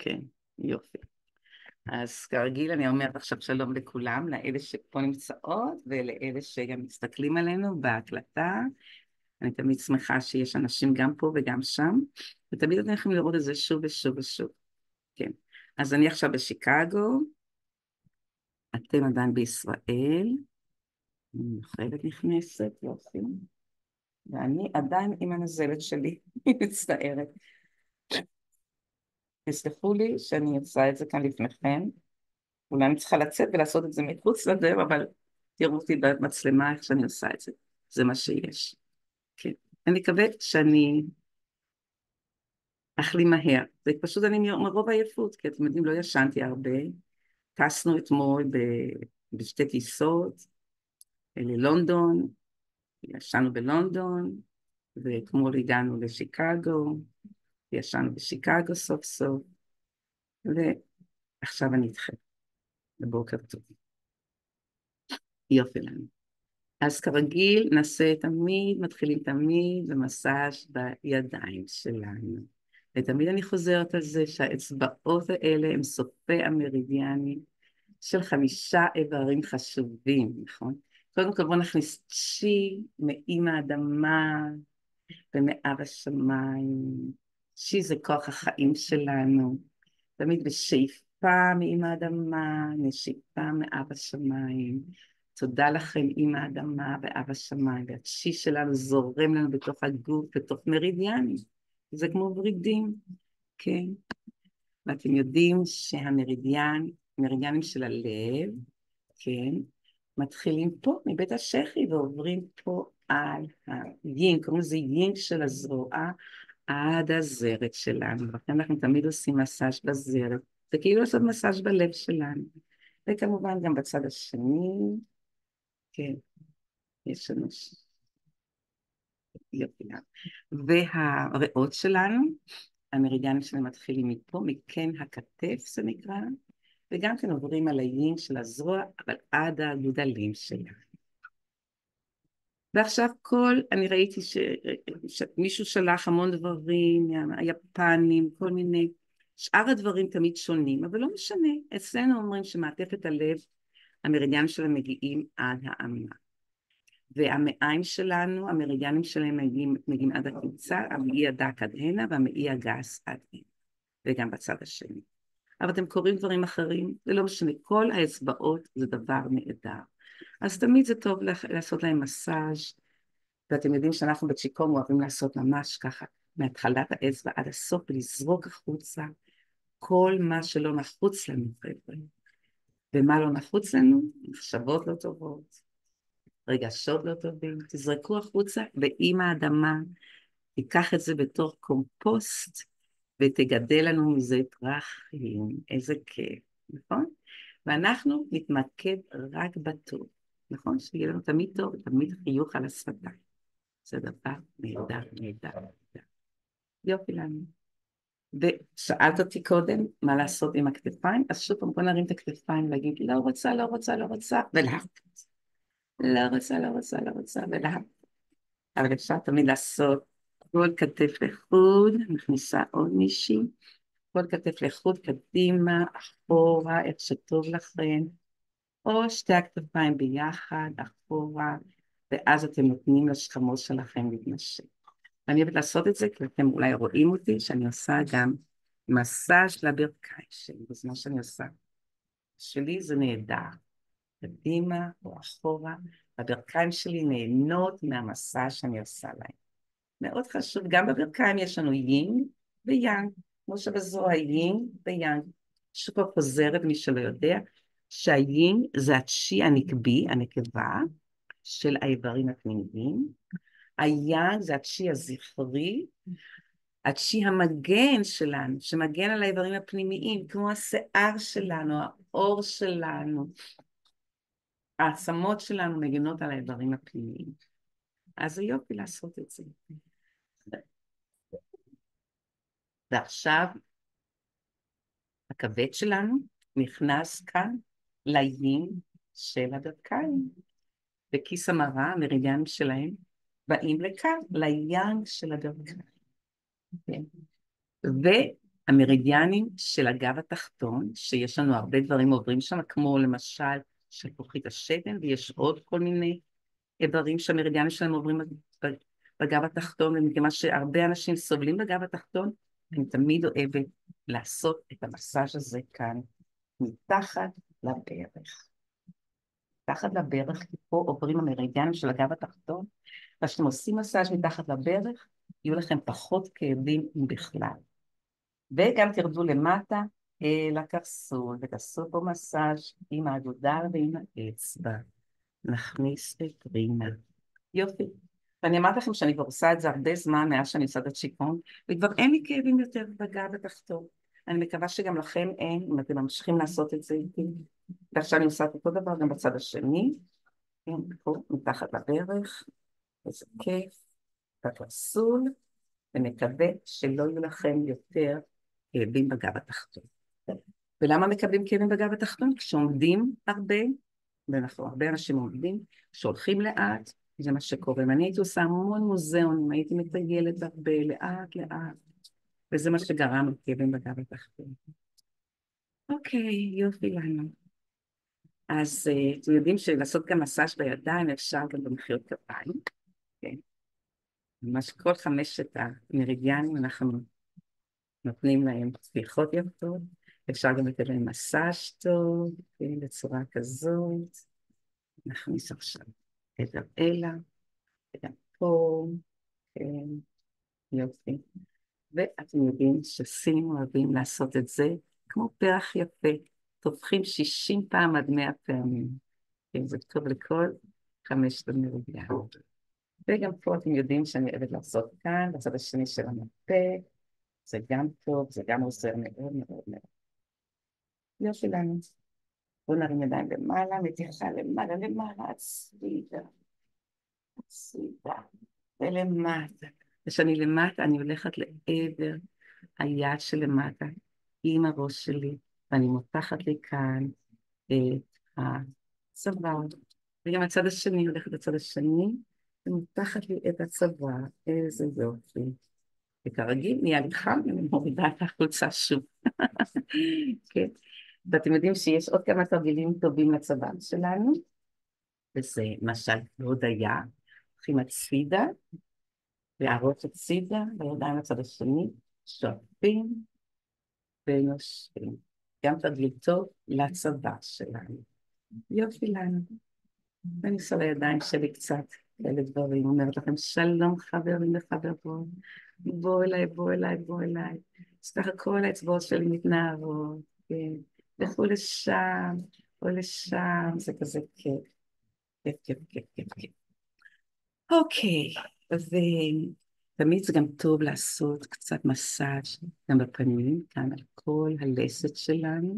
כן, יופי. אז כרגיל אני אומרת עכשיו שלום לכולם, לאלה שפה נמצאות ולאלה שגם מסתכלים עלינו בהקלטה. אני תמיד שמחה שיש אנשים גם פה וגם שם, ותמיד אתם יכולים לראות את זה שוב ושוב ושוב. כן, אז אני עכשיו בשיקגו, אתם עדיין בישראל, אני מחייבת נכנסת, יופי, ואני עדיין עם הנזלת שלי, היא מצטערת. תסלחו לי שאני עושה את זה כאן לפניכם, אולי אני צריכה לצאת ולעשות את זה מחוץ לדבר, אבל תראו אותי במצלמה איך שאני עושה את זה. זה מה שיש. כן. אני מקווה שאני אחלים מהר. זה פשוט אני מרוב עייפות, כי אתם יודעים, לא ישנתי הרבה. טסנו אתמול בשתי טיסות ללונדון, ישנו בלונדון, ואתמול הגענו לשיקגו, וישנו בשיקגו סוף סוף, ועכשיו אני איתכם. בבוקר טוב. יופי לנו. אז כרגיל מתחילים תמיד במסאז' בידיים שלנו. ותמיד אני חוזרת על זה שהאצבעות האלה הם סופי המרידיאנים של 5 איברים חשובים, נכון? קודם כל בואו נכניס צ'י מאם האדמה ומאב השמיים. צ'י זה כוח החיים שלנו, תמיד בשאיפה מאם האדמה, נשיפה מאב השמיים. תודה לכם עם האדמה ואב השמיים, והצ'י שלנו זורם לנו בתוך הגוף, בתוך מרידיאנים. זה כמו ורידים, כן? ואתם יודעים שהמרידיאנים של הלב, כן, מתחילים פה מבית השחי ועוברים פה על היינג, קוראים לזה יינג של הזרוע עד הזרת שלנו, ולכן אנחנו תמיד עושים מסאז' בזרת, זה כאילו לעשות מסאז' בלב שלנו, וכמובן גם בצד השני, כן, יש לנו יופי. והריאות שלנו, המרידיאנים שלהם מתחילים מפה, מכן הכתף זה נקרא, וגם כן עוברים על היין של הזרוע, אבל עד הגודלים שלנו. ועכשיו אני ראיתי שמישהו שלח המון דברים, היפנים, כל מיני, שאר הדברים תמיד שונים, אבל לא משנה, אצלנו אומרים שמעטפת הלב, המרידיאנים שלהם מגיעים עד האמה. והמעיים שלנו, המרידיאנים שלהם מגיעים עד הקבוצה, המעי הדק עד הנה והמעי הגס עד הנה, וגם בצד השני. אבל אתם קוראים דברים אחרים, זה לא משנה, כל האצבעות זה דבר נהדר. אז תמיד זה טוב לעשות להם מסאז', ואתם יודעים שאנחנו בצ'יקון אוהבים לעשות ממש ככה, מהתחלת האצבע עד הסוף, ולזרוק החוצה כל מה שלא נחוץ לנו, חבר'ה. ומה לא נחוץ לנו? מחשבות לא טובות, רגשות לא טובים, תזרקו החוצה, ועם האדמה תיקח את זה בתור קומפוסט, ותגדל לנו מזה פרחים, איזה כיף, נכון? ואנחנו נתמקד רק בטוב, נכון? שיהיה לנו תמיד טוב, תמיד חיוך על השפתיים. זה דבר נהדר, נהדר, נהדר. יופי לנו. ושאלת אותי קודם מה לעשות עם הכתפיים, אז שוב פעם בוא נרים את הכתפיים ולהגיד לא רוצה, לא רוצה, לא רוצה, ולהפת. לא רוצה, לא רוצה, לא רוצה, ולהפת. אבל אפשר תמיד לעשות כל כתף לחוד, נכניסה עוד מישהי, כל כתף לחוד, קדימה, אחורה, איך שטוב לכם, או שתי הכתפיים ביחד, אחורה, ואז אתם נותנים לשכמות שלכם להתנשק. ואני אוהבת לעשות את זה, כי אתם אולי רואים אותי, שאני עושה גם מסאז' לברכיים שלי, בזמן שאני עושה. שלי זה נהדר, קדימה או אחורה, הברכיים שלי נהנות מהמסאז' שאני עושה להם. מאוד חשוב, גם בברכיים יש לנו יינג ויאנג, כמו שבזרוע יינג ויאנג. שפה חוזרת, מי שלא יודע, שהיינג זה הצ'י הנקבי, הנקבה, של האיברים הפנימיים, היאנג זה הצ'י הזכרי, הצ'י המגן שלנו, שמגן על האיברים הפנימיים, כמו השיער שלנו, האור שלנו, העצמות שלנו מגנות על האיברים הפנימיים. אז זה יופי לעשות את זה. ועכשיו הכבד שלנו נכנס כאן ליין של הברכיים. בכיס המרה, המרידיאנים שלהם, באים לכאן, ליין של הברכיים. כן. המרידיאנים של הגב התחתון, שיש לנו הרבה דברים עוברים שם, כמו למשל שלפוחית השתן, ויש עוד כל מיני איברים שהמרידיאנים שלהם עוברים בגב התחתון, ומכיוון שהרבה אנשים סובלים בגב התחתון, אני תמיד אוהבת לעשות את המסאז' הזה כאן, מתחת לברך. מתחת לברך, כי פה עוברים המרידיאנים של הגב התחתון, וכשאתם עושים מסאז' מתחת לברך, יהיו לכם פחות כאבים בכלל. וגם תרדו למטה לקרסול, ותעשו פה מסאז' עם האגודל ועם האצבע. נכניס את רינה. יופי. ואני אמרתי לכם שאני כבר עושה את זה הרבה זמן מאז שאני עושה את הצ'יקון, וכבר אין לי כאבים יותר בגב התחתון. אני מקווה שגם לכם אין, אם אתם ממשיכים לעשות את זה איתי. ועכשיו אני עושה את אותו דבר גם בצד השני. כן, פה מתחת לברך. איזה כיף. בקרסול, ונקווה שלא יהיו לכם יותר כאבים בגב התחתון. ולמה מקבלים כאבים בגב התחתון? כשעומדים הרבה, ואנחנו הרבה אנשים עומדים, כשהולכים לאט, זה מה שקורה. ואני הייתי עושה המון מוזיאונים, הייתי מטיילת הרבה, לאט לאט, וזה מה שגרם לכאבים בגב התחתון. אוקיי, יופי לנו. אז אתם יודעים שלעשות גם מסאז' בידיים אפשר גם במחיאות כפיים, כן? ממש כל חמשת המרידיאנים אנחנו נותנים להם צפיחות יפות, אפשר גם לתת להם מסאז' טוב, כן, בצורה כזאת. נכניס עכשיו את הראלה, וגם פה, כן, יופי. ואתם יודעים שסינים אוהבים לעשות את זה כמו פרח יפה, טובחים 60 פעם עד 100 פעמים. כן, זה טוב לכל 5 המרידיאנים. וגם פה אתם יודעים שאני אוהבת לעשות כאן, בצד השני של המפה, זה גם טוב, זה גם עוזר מאוד מאוד מאוד. יופי לנו. בואו נרים ידיים למעלה, מתיחה למעלה, למעלה, הצבידה, הצבידה, ולמטה. כשאני למטה, אני הולכת לעבר היד שלמטה, עם הראש שלי, ואני מותחת לי כאן את הצוואר, וגם הצד השני, הולכת לצד השני, ומותחת לי את הצוואר, איזה יופי. וכרגיל, מיד חם, אני מורידה את החולצה שוב. כן. ואתם יודעים שיש עוד כמה תרגילים טובים לצוואר שלנו, וזה למשל הודיה, הולכים הצידה, והראש הצידה, בידיים לצד השני, שואפים ונושבים. גם תרגיל טוב לצוואר שלנו. יופי לנו. ואני עושה לידיים שלי קצת כאלה דברים, אומרת לכם שלום חברים וחברות, בואו אליי, בואו אליי, בואו אליי. אז ככה כל האצבעות שלי מתנערות, כן. לכו לשם, או לשם, זה כזה כיף. כיף, כיף, כיף, כיף, כיף. אוקיי, ותמיד זה גם טוב לעשות קצת מסאז' גם בפנים, כאן על כל הלסת שלנו,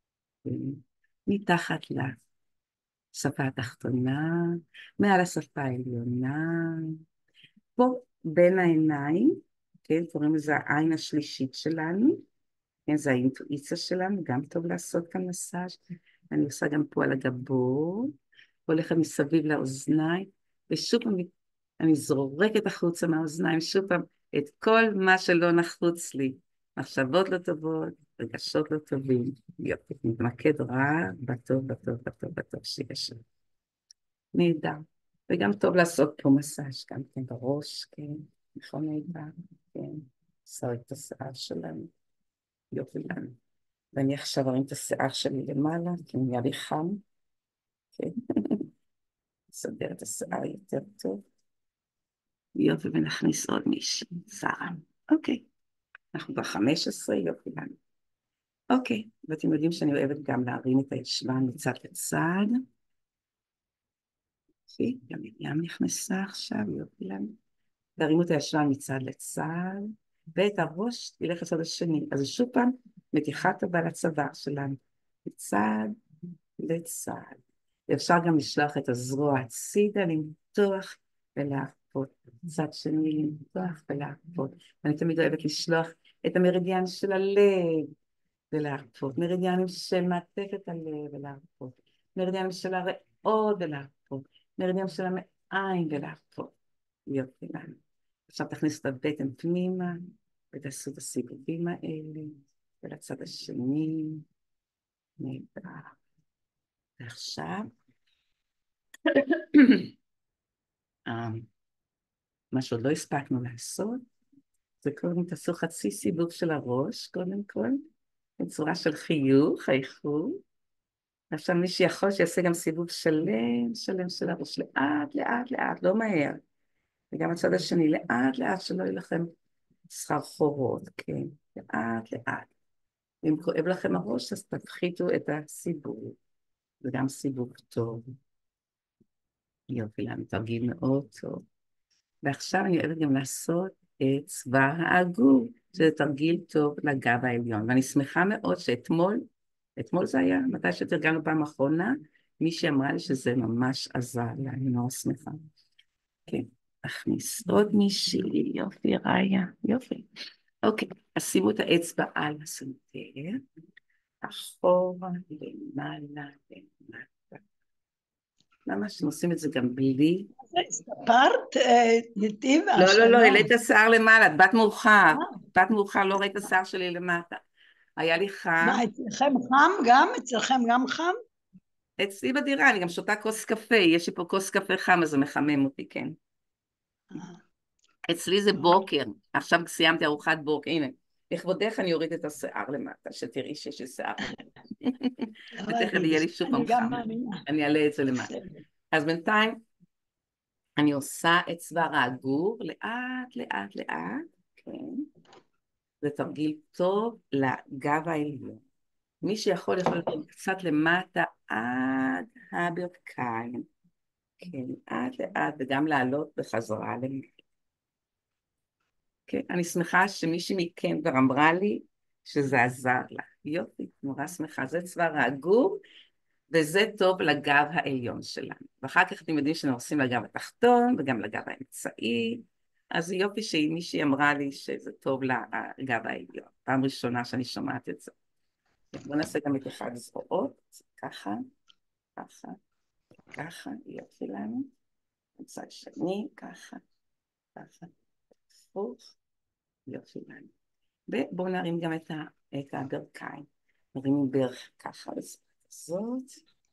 מתחת לשפה התחתונה, מעל השפה העליונה, פה בין העיניים, כן, קוראים לזה העין השלישית שלנו, כן, זה האינטואיציה שלנו, גם טוב לעשות כאן מסאז'. אני עושה גם פה על הגבות, הולכת מסביב לאוזניים, ושוב פעם אני זורקת החוצה מהאוזניים, שוב פעם את כל מה שלא נחוץ לי, מחשבות לא טובות, רגשות לא טובים, יופי, מתמקד רק בטוב, בטוב, בטוב, בטוב שיש לי. נהדר. וגם טוב לעשות פה מסאז' גם כן בראש, כן, נכון נהדר, כן, עושה את השיער שלנו, יופי לנו. ואני עכשיו ארים את השיער שלי למעלה, כי נהיה לי חם, כן, נסדר את השיער יותר טוב. יופי, ונכניס עוד מישהי, שרה. אוקיי, אנחנו כבר 15, יופי לנו. אוקיי, ואתם יודעים שאני אוהבת גם להרים את הישבן מצד לצד. יופי, גם ים נכנסה עכשיו, יופי לנו. תרימו את הישבן מצד לצד, ואת הראש תלך לצד השני. אז שוב פעם, מתיחת הבא לצוואר שלנו, מצד לצד. ואפשר גם לשלוח את הזרוע הצידה, למתוח ולהרפות. צד שני למתוח ולהרפות. אני תמיד אוהבת לשלוח את המרידיאן של הלב ולהרפות. מרידיאנים של מעטפת הלב ולהרפות. מרידיאנים של הריאות ולהרפות. מרידיאנים של המעיים ולהרפות. יופי לנו. עכשיו תכניס את הבטן פנימה, ותעשו את הסיבובים האלה, ולצד השני, נהדר. ועכשיו, מה שעוד לא הספקנו לעשות, זה קודם תעשו חצי סיבוב של הראש, קודם כל, בצורה של חיוך, חייכו. עכשיו מי שיכול שיעשה גם סיבוב שלם, שלם של הראש, לאט, לאט, לאט, לא מהר. וגם הצד השני, לאט, לאט, שלא יהיה לכם סחרחורות, כן, לאט, לאט. אם כואב לכם הראש, אז תפחיתו את הסיבוב, וגם סיבוב טוב. יופי, לנו תרגיל מאוד טוב. ועכשיו אני אוהבת גם לעשות את צבא העגור, שזה תרגיל טוב לגב העליון. ואני שמחה מאוד שאתמול, אתמול זה היה, מתי שתרגלנו פעם אחרונה, מישהי אמרה לי שזה ממש עזר לה, אני מאוד שמחה. כן, נכניס עוד מישהי, יופי, ראיה, יופי. אוקיי, אז שימו את האצבע על הסנטר, אחורה, למעלה, למטה. למה שאתם עושים את זה גם בלי? הסתפרת, נתיבה, לא, לא, לא, שלום. העלית שיער למעלה, באת מאוחר. באת מאוחר, לא ראית שיער שלי למטה. היה לי חם. מה, אצלכם חם גם? אצלכם גם חם? אצלי בדירה, אני גם שותה כוס קפה, יש לי פה כוס קפה חם, אז זה מחמם אותי, כן. אצלי זה בוקר, עכשיו סיימתי ארוחת בוקר, הנה. לכבודך אני אוריד את השיער למטה, שתראי שיש לי שיער. ותכף יהיה לי שוב פעם חם. אני אעלה את זה למטה. אז בינתיים אני עושה את צוואר העגור, לאט, לאט, לאט, כן. זה תרגיל טוב לגב העליון. מי שיכול להיות קצת למטה עד הברכיים. כן, עד לאט, וגם לעלות בחזרה למטה. כן, אני שמחה שמישהי מכן כבר אמרה לי שזה עזר לה. יופי, נורא שמחה. זה צוואר העגור, וזה טוב לגב העליון שלנו. ואחר כך אתם יודעים שאנחנו עושים לגב התחתון, וגם לגב האמצעי. אז יופי שמישהי אמרה לי שזה טוב לגב העליון. פעם ראשונה שאני שומעת את זה. בואו נעשה גם את אחד זרועות, ככה, ככה, ככה, יופי לנו. מצד שני, ככה, ככה, הפוך, יופי לנו. ובואו נרים גם את הברכיים. נרים ברך ככה, זאת,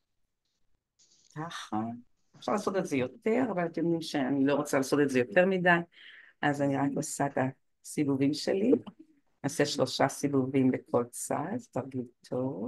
ככה. אפשר לעשות את זה יותר, אבל אתם יודעים שאני לא רוצה לעשות את זה יותר מדי, אז אני רק עושה את הסיבובים שלי. נעשה 3 סיבובים בכל צד, תרגיל טוב.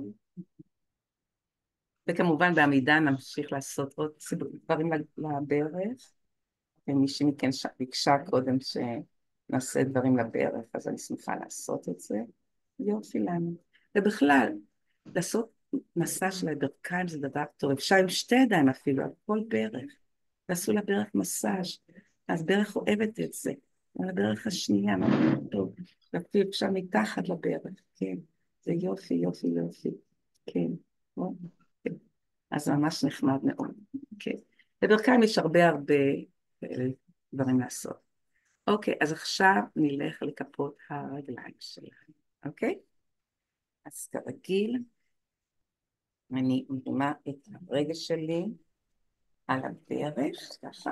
וכמובן בעמידה נמשיך לעשות עוד דברים לברך. ומישהי מכן ביקשה קודם שנעשה דברים לברך, אז אני שמחה לעשות את זה. יופי לנו. ובכלל, לעשות מסע של הברכיים זה דבר טוב. אפשר עם 2 ידיים אפילו, על כל ברך. ועשו לברך מסאז'. אז ברך אוהבת את זה. על הברך השנייה, מאוד טוב. ואפילו אפשר מתחת לברך, כן. זה יופי, יופי, יופי. כן. אז זה ממש נחמד מאוד. כן. בברכיים יש הרבה דברים לעשות. אוקיי, אז עכשיו נלך לכפות הרגליים שלנו. אוקיי? אז כרגיל, אני מרימה את הרגל שלי על הברך, ככה.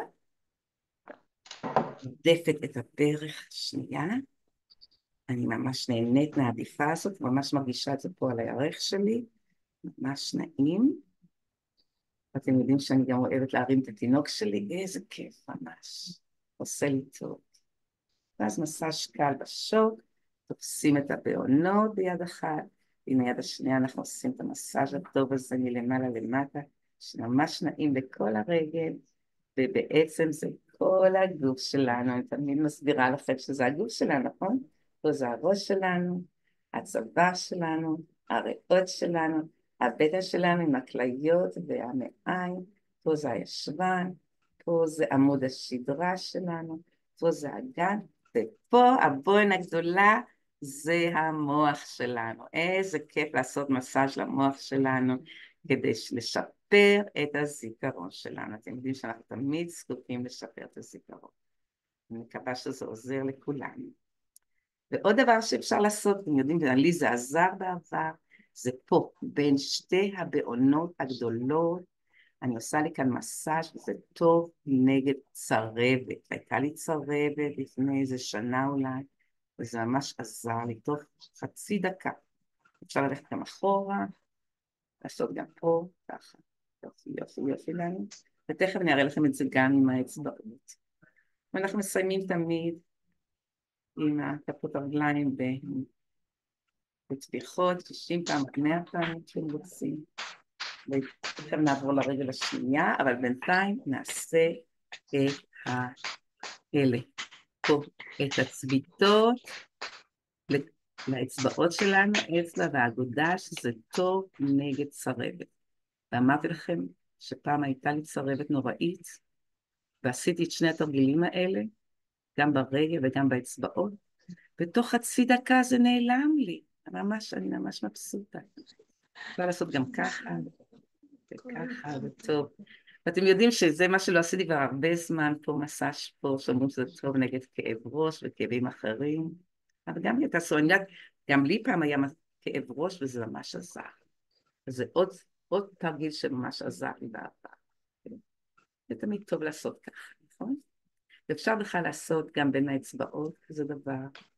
עודפת את הברך שנייה. אני ממש נהנית מהעדיפה הזאת, ממש מרגישה את זה פה על הירך שלי. ממש נעים. אתם יודעים שאני גם אוהבת להרים את התינוק שלי, איזה כיף ממש. עושה לי טוב. ואז מסאז' קל בשוק, תופסים את הבעונות ביד אחת, ועם היד השנייה אנחנו עושים את המסאז' הטוב הזה מלמעלה למטה, שממש נעים לכל הרגל, ובעצם זה כל הגוף שלנו, אני תמיד מסבירה לכם שזה הגוף שלנו, נכון? פה זה הראש שלנו, הצוואר שלנו, הריאות שלנו, הבטן שלנו עם הכליות והמעיים, פה זה הישבן, פה זה עמוד השדרה שלנו, פה זה הגן, ופה הבוין הגדולה זה המוח שלנו. איזה כיף לעשות מסאז' למוח שלנו כדי לשפר את הזיכרון שלנו. אתם יודעים שאנחנו תמיד זקוקים לשפר את הזיכרון. אני מקווה שזה עוזר לכולנו. ועוד דבר שאפשר לעשות, אתם יודעים, לי זה עזר בעבר, זה פה, בין 2 הבעונות הגדולות, אני עושה לי כאן מסאז' וזה טוב נגד צרבת. הייתה לי צרבת לפני איזה שנה אולי, וזה ממש עזר לי תוך חצי דקה. אפשר ללכת גם אחורה, לעשות גם פה, ככה. יופי, יופי, יופי לנו. ותכף אני אראה לכם את זה גם עם האצבעות. ואנחנו מסיימים תמיד עם כפות הרגליים בטפיחות, 60 פעם, 100 פעם, שאתם רוצים. ותכף נעבור לרגל השנייה, אבל בינתיים נעשה את האלה. פה את הצביטות לאצבעות שלנו, אצבע והאגודה, שזה טוב נגד צרבת. ואמרתי לכם שפעם הייתה לי צרבת נוראית, ועשיתי את שני התרגילים האלה, גם ברגל וגם באצבעות, בתוך חצי דקה זה נעלם לי. אני ממש מבסוטה. אפשר לעשות גם ככה, וככה, וטוב. ואתם יודעים שזה מה שלא עשיתי כבר הרבה זמן, פה מסאז' פה, שאומרים שזה טוב נגד כאב ראש וכאבים אחרים. אבל גם לי תעשו, גם לי פעם היה כאב ראש וזה ממש עזר. וזה עוד תרגיל שממש עזר לי בעבר. זה תמיד טוב לעשות ככה, נכון? ואפשר בכלל לעשות גם בין האצבעות, זה דבר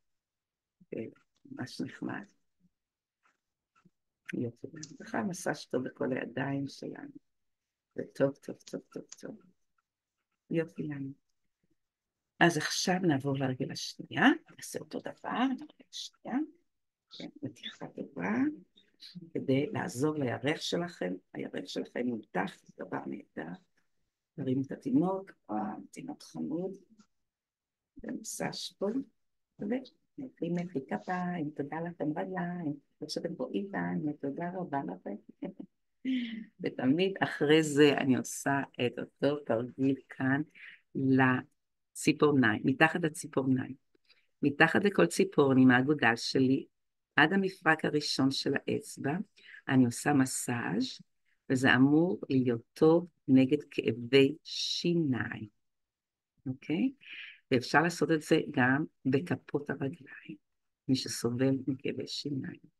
ממש נחמד. יופי, בכלל מסאז' טוב בכל הידיים שלנו. וטוב, טוב, טוב, טוב, טוב. יופי לנו. אז עכשיו נעבור לרגל השנייה, נעשה אותו דבר, לרגל השנייה, כן, מתיחה טובה, כדי לעזור לירך שלכם, הירך שלכם מותח, זה דבר נהדר, תרימו את התינוק, תינוק חמוד, ומסאז' פה, ונתחיל מחי כפיים, תודה לכם רגליים, ושאתם פה איתן, תודה רבה לכם. ותמיד אחרי זה אני עושה את אותו תרגיל כאן לציפורניים, מתחת לציפורניים. מתחת לכל ציפורן עם האגודל שלי, עד המפרק הראשון של האצבע, אני עושה מסאז' וזה אמור להיות טוב נגד כאבי שיניים, אוקיי? ואפשר לעשות את זה גם בכפות הרגליים, מי שסובל מכאבי שיניים.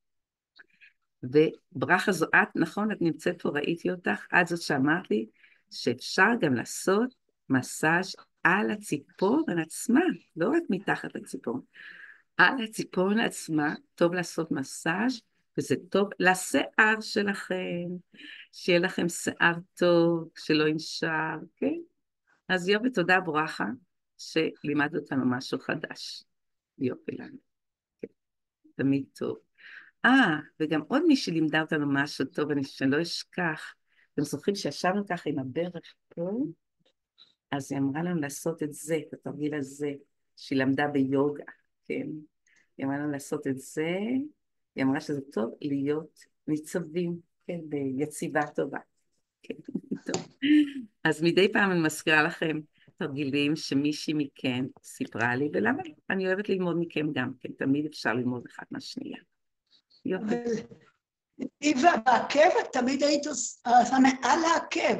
וברכה זו את, נכון, את נמצאת פה, ראיתי אותך, את זאת שאמרת לי שאפשר גם לעשות מסאז' על הציפורן עצמה, לא רק מתחת לציפורן, על הציפורן עצמה, טוב לעשות מסאז' וזה טוב לשיער שלכם, שיהיה לכם שיער טוב, שלא ינשר, כן? אז יופי, תודה ברכה, שלימדת אותנו משהו חדש. יופי לנו, כן, תמיד טוב. וגם עוד מישהי לימדה אותנו משהו טוב, שאני לא אשכח. אתם זוכרים שישבנו ככה עם הברך פה, אז היא אמרה לנו לעשות את זה, את התרגיל הזה, שהיא למדה ביוגה, כן? היא אמרה לנו לעשות את זה, היא אמרה שזה טוב להיות ניצבים, כן, ביציבה טובה. כן, טוב. אז מדי פעם אני מזכירה לכם תרגילים שמישהי מכם סיפרה לי, ולמה אני אוהבת ללמוד מכם גם, כן, תמיד אפשר ללמוד אחד מהשנייה. יופי. איבה, בעקב, תמיד היית עושה מעל העקב.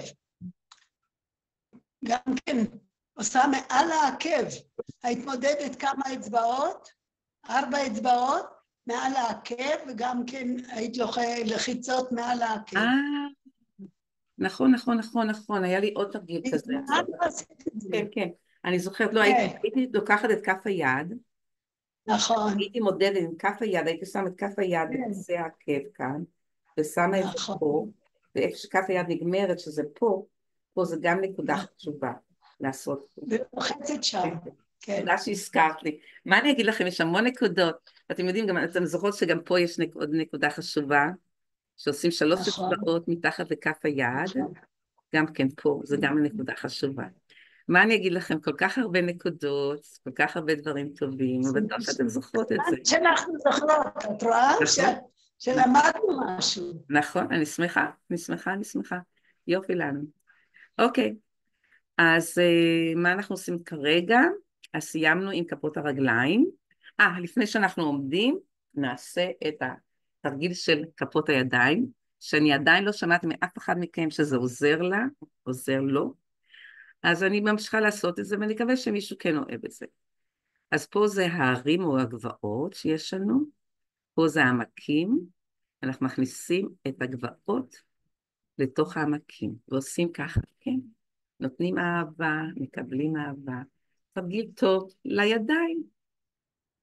גם כן, עושה מעל העקב. היית מודדת כמה אצבעות, 4 אצבעות, מעל העקב, וגם כן היית לחיצות מעל העקב. נכון, נכון, נכון, נכון, היה לי עוד תרגיל כזה. כן, כן, אני זוכרת, לא, הייתי לוקחת את כף היד, נכון. הייתי מודדת עם כף היד, הייתי שם את כף היד בקצה העקב כאן, ושמה את זה פה, ואיפה שכף היד נגמרת, שזה פה, פה זה גם נקודה חשובה לעשות. ולוחצת שם, כן. תודה שהזכרת לי. מה אני אגיד לכם, יש המון נקודות, ואתם יודעים, אתם זוכרות שגם פה יש עוד נקודה חשובה, שעושים 3 אצבעות מתחת לכף היד, גם כן פה, זה גם נקודה חשובה. מה אני אגיד לכם, כל כך הרבה נקודות, כל כך הרבה דברים טובים, ובטוח שאתם זוכרות את זה. שאנחנו זוכרות, את רואה? שלמדנו משהו. נכון, אני שמחה, אני שמחה. יופי לנו. אוקיי, אז מה אנחנו עושים כרגע? אז סיימנו עם כפות הרגליים. לפני שאנחנו עומדים, נעשה את התרגיל של כפות הידיים, שאני עדיין לא שמעתי מאף אחד מכם שזה עוזר לה, עוזר לו, אז אני ממשיכה לעשות את זה, ואני מקווה שמישהו כן אוהב את זה. אז פה זה הערים או הגבעות שיש לנו, פה זה העמקים, אנחנו מכניסים את הגבעות לתוך העמקים, ועושים ככה, כן? נותנים אהבה, מקבלים אהבה, תרגיל טוב לידיים,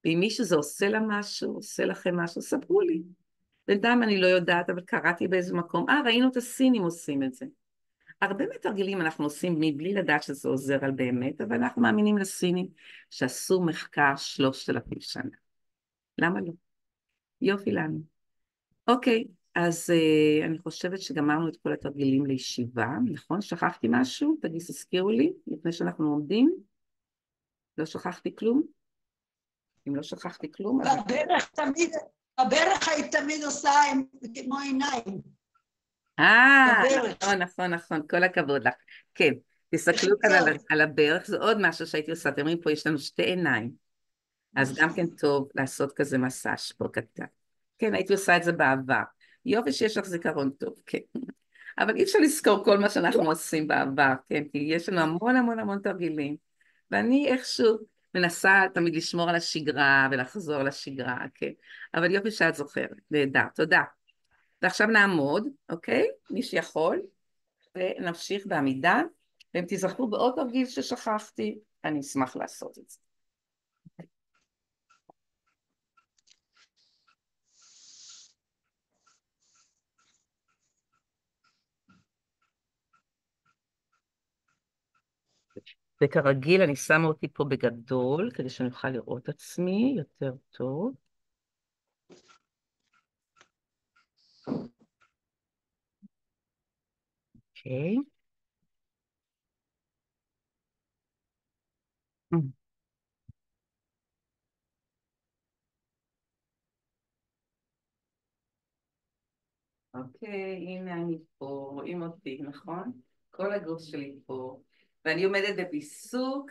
ואם מישהו זה עושה לה משהו, עושה לכם משהו, ספרו לי. בינתיים אני לא יודעת, אבל קראתי באיזה מקום, ראינו את הסינים עושים את זה. הרבה מתרגילים אנחנו עושים מבלי לדעת שזה עוזר על באמת, אבל אנחנו מאמינים לסינים שעשו מחקר 3,000 שנה. למה לא? יופי לנו. אוקיי, אז אני חושבת שגמרנו את כל התרגילים לישיבה, נכון? שכחתי משהו? תזכירו לי, לפני שאנחנו עומדים. לא שכחתי כלום? אם לא שכחתי כלום, אז... הברך היית תמיד עושה כמו עיניים. נכון, נכון, נכון, כל הכבוד לך. כן, תסתכלו כאן על הברך, זה עוד משהו שהייתי עושה, אתם רואים פה יש לנו שתי עיניים, אז גם כן טוב לעשות כזה מסאז' פה קטן. כן, הייתי עושה את זה בעבר. יופי שיש לך זיכרון טוב, כן. אבל אי אפשר לזכור כל מה שאנחנו עושים בעבר, כן, כי יש לנו המון המון המון תרגילים, ואני איכשהו מנסה תמיד לשמור על השגרה ולחזור לשגרה, כן. אבל יופי שאת זוכרת, נהדר, תודה. ועכשיו נעמוד, אוקיי? מי שיכול, ונמשיך בעמידה, ואם תזכרו בעוד תרגיל ששכחתי, אני אשמח לעשות את זה. וכרגיל אני שמה אותי פה בגדול, כדי שאני אוכל לראות עצמי יותר טוב. אוקיי. אוקיי, הנה אני פה, רואים אותי, נכון? כל הגוף שלי פה, ואני עומדת בפיסוק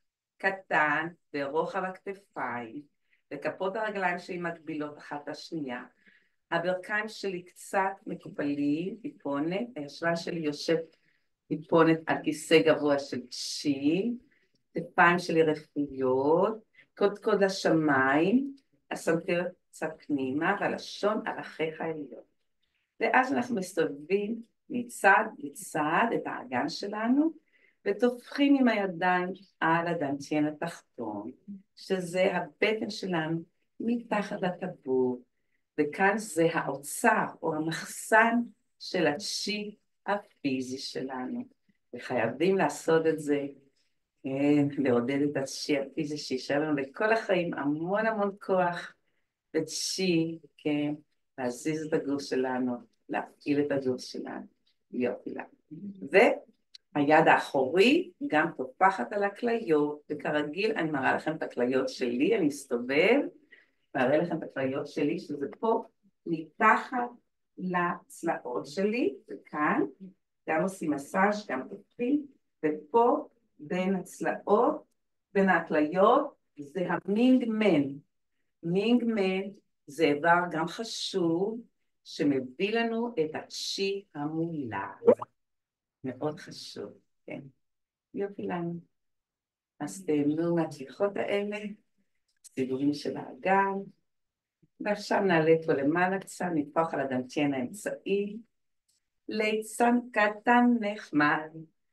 קטן ברוחב הכתפיים, וכפות הרגליים שלי מקבילות אחת לשנייה. הברכיים שלי קצת מקופלים, טיפונת, הישבן שלי יושב טיפונת על כיסא גבוה של צ'י, כתפיים שלי רפויות, קודקוד לשמיים, הסנטר קצת פנימה, והלשון על החך העליון. ואז אנחנו מסתובבים מצד לצד את האגן שלנו, ותופחים עם הידיים על הדנטיין התחתון, שזה הבטן שלנו מתחת לטבור, וכאן זה האוצר או המחסן של הצ'י הפיזי שלנו, וחייבים לעשות את זה, כן, לעודד את הצ'י הפיזי שישאר לנו לכל החיים המון המון כוח וצ'י, כן, להזיז את הגוף שלנו, להפעיל את הגוף שלנו, יופי לנו. והיד האחורי גם תופחת על הכליות, וכרגיל אני מראה לכם את הכליות שלי, אני אסתובב, ואראה לכם את הכליות שלי, שזה פה מתחת לצלעות שלי, וכאן, גם עושים מסאז' גם תופחים, ופה בין הצלעות, בין הכליות, זה המינג מן. מינג מן זה איבר גם חשוב, שמביא לנו את הצ'י המולד. מאוד חשוב, כן. יופי לנו. אז תהנו מהתליחות האלה, סיבובים של האגן, ועכשיו נעלה פה למעלה קצת, נתפוח על הדנטיין האמצעי, ליצן קטן נחמד,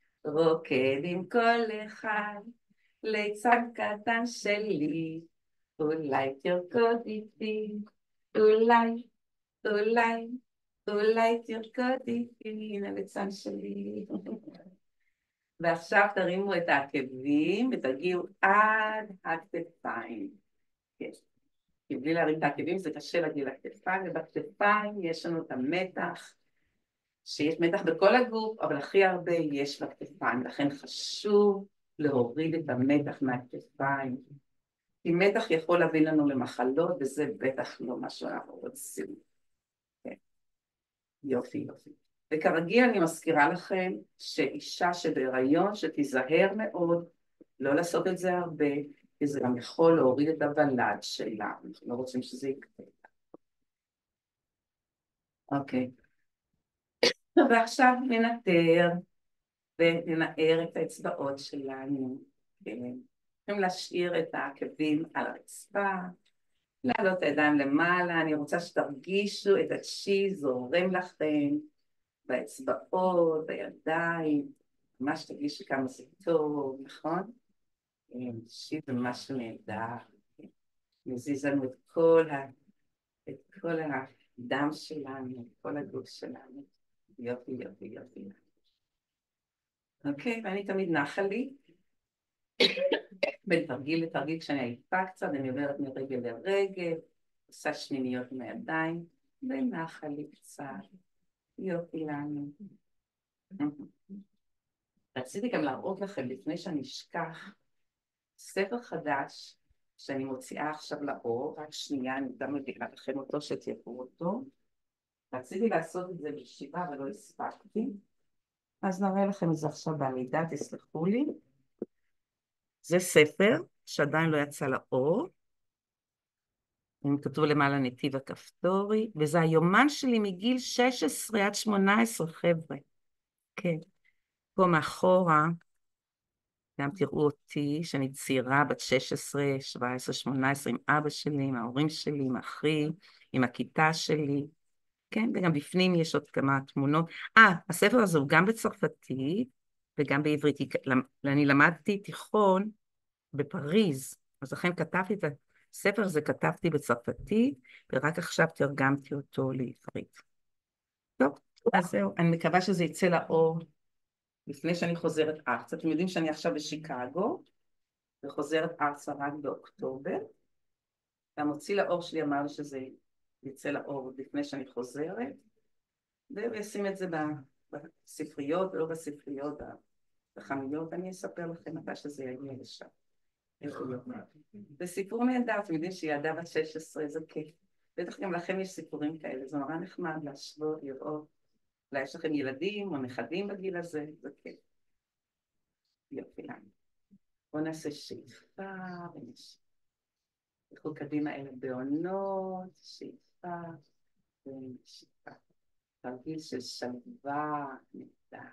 רוקד עם כל אחד, ליצן קטן שלי, אולי תרקוד איתי, אולי, אולי, אולי תרקוד איתי, הנה ליצן שלי. ועכשיו תרימו את העקבים ותגיעו עד הכתפיים. כן. כי בלי להרים את העקבים זה קשה להגיע לכתפיים, ובכתפיים יש לנו את המתח, שיש מתח בכל הגוף, אבל הכי הרבה יש בכתפיים, לכן חשוב להוריד את המתח מהכתפיים. כי מתח יכול להביא לנו למחלות, וזה בטח לא מה שאנחנו רוצים. כן. יופי, יופי. וכרגיל אני מזכירה לכם שאישה שבהיריון שתיזהר מאוד, לא לעשות את זה הרבה, כי זה גם יכול להוריד את הוולד שלה, אנחנו לא רוצים שזה יקרה. אוקיי. ועכשיו ננטר וננער את האצבעות שלנו. צריכים להשאיר את העקבים על הרצפה, להעלות את הידיים למעלה, אני רוצה שתרגישו את הצ'י זורם לכם באצבעות, בידיים, ממש תרגישו כמה זה טוב, נכון? צ'י זה משהו נהדר. מזיז לנו את כל הדם שלנו, את כל הגוף שלנו. יופי, יופי, יופי. אוקיי, ואני תמיד נחה לי. בין תרגיל לתרגיל, כשאני עייפה קצת, אני עוברת מרגל לרגל, עושה שמיניות עם הידיים, ונחה לי קצת. יופי לנו. רציתי גם להראות לכם, לפני שאני אשכח, ספר חדש שאני מוציאה עכשיו לאור, רק שנייה, אני גם מביאה לכם אותו, שתראו אותו. רציתי לעשות את זה בישיבה ולא הספקתי, אז נראה לכם את זה עכשיו בעמידה, תסלחו לי. זה ספר שעדיין לא יצא לאור, כתוב למעלה נתיב הכפתורי, וזה היומן שלי מגיל 16 עד 18, חבר'ה. כן, פה מאחורה, גם תראו אותי, שאני צעירה, בת 16, 17, 18, עם אבא שלי, עם ההורים שלי, עם אחי, עם הכיתה שלי. כן, וגם בפנים יש עוד כמה תמונות. הספר הזה הוא גם בצרפתית וגם בעברית. אני למדתי תיכון בפריז, אז לכן כתבתי את הספר הזה, כתבתי בצרפתית, ורק עכשיו תרגמתי אותו לעברית. טוב, אז זהו, אני מקווה שזה יצא לאור לפני שאני חוזרת ארצה. אתם יודעים שאני עכשיו בשיקגו, וחוזרת ארצה רק באוקטובר, והמוציא לאור שלי אמר לי שזה יצא לאור לפני שאני חוזרת, וישים את זה בספריות, ולא בספריות, בחנויות. אני אספר לכם מתי שזה יגיע לשם. זה סיפור נהדר, אתם יודעים שילדה בת 16, זה כיף. בטח גם לכם יש סיפורים כאלה, זה נורא נחמד להשוות, לראות. אולי יש לכם ילדים או נכדים בגיל הזה, זה כיף. יופי לנו. בואו נעשה שאיפה ונשאר. תלכו קדימה אלה בעונות, שאיפה ונשאר. תרגיל של שלווה, נהדר.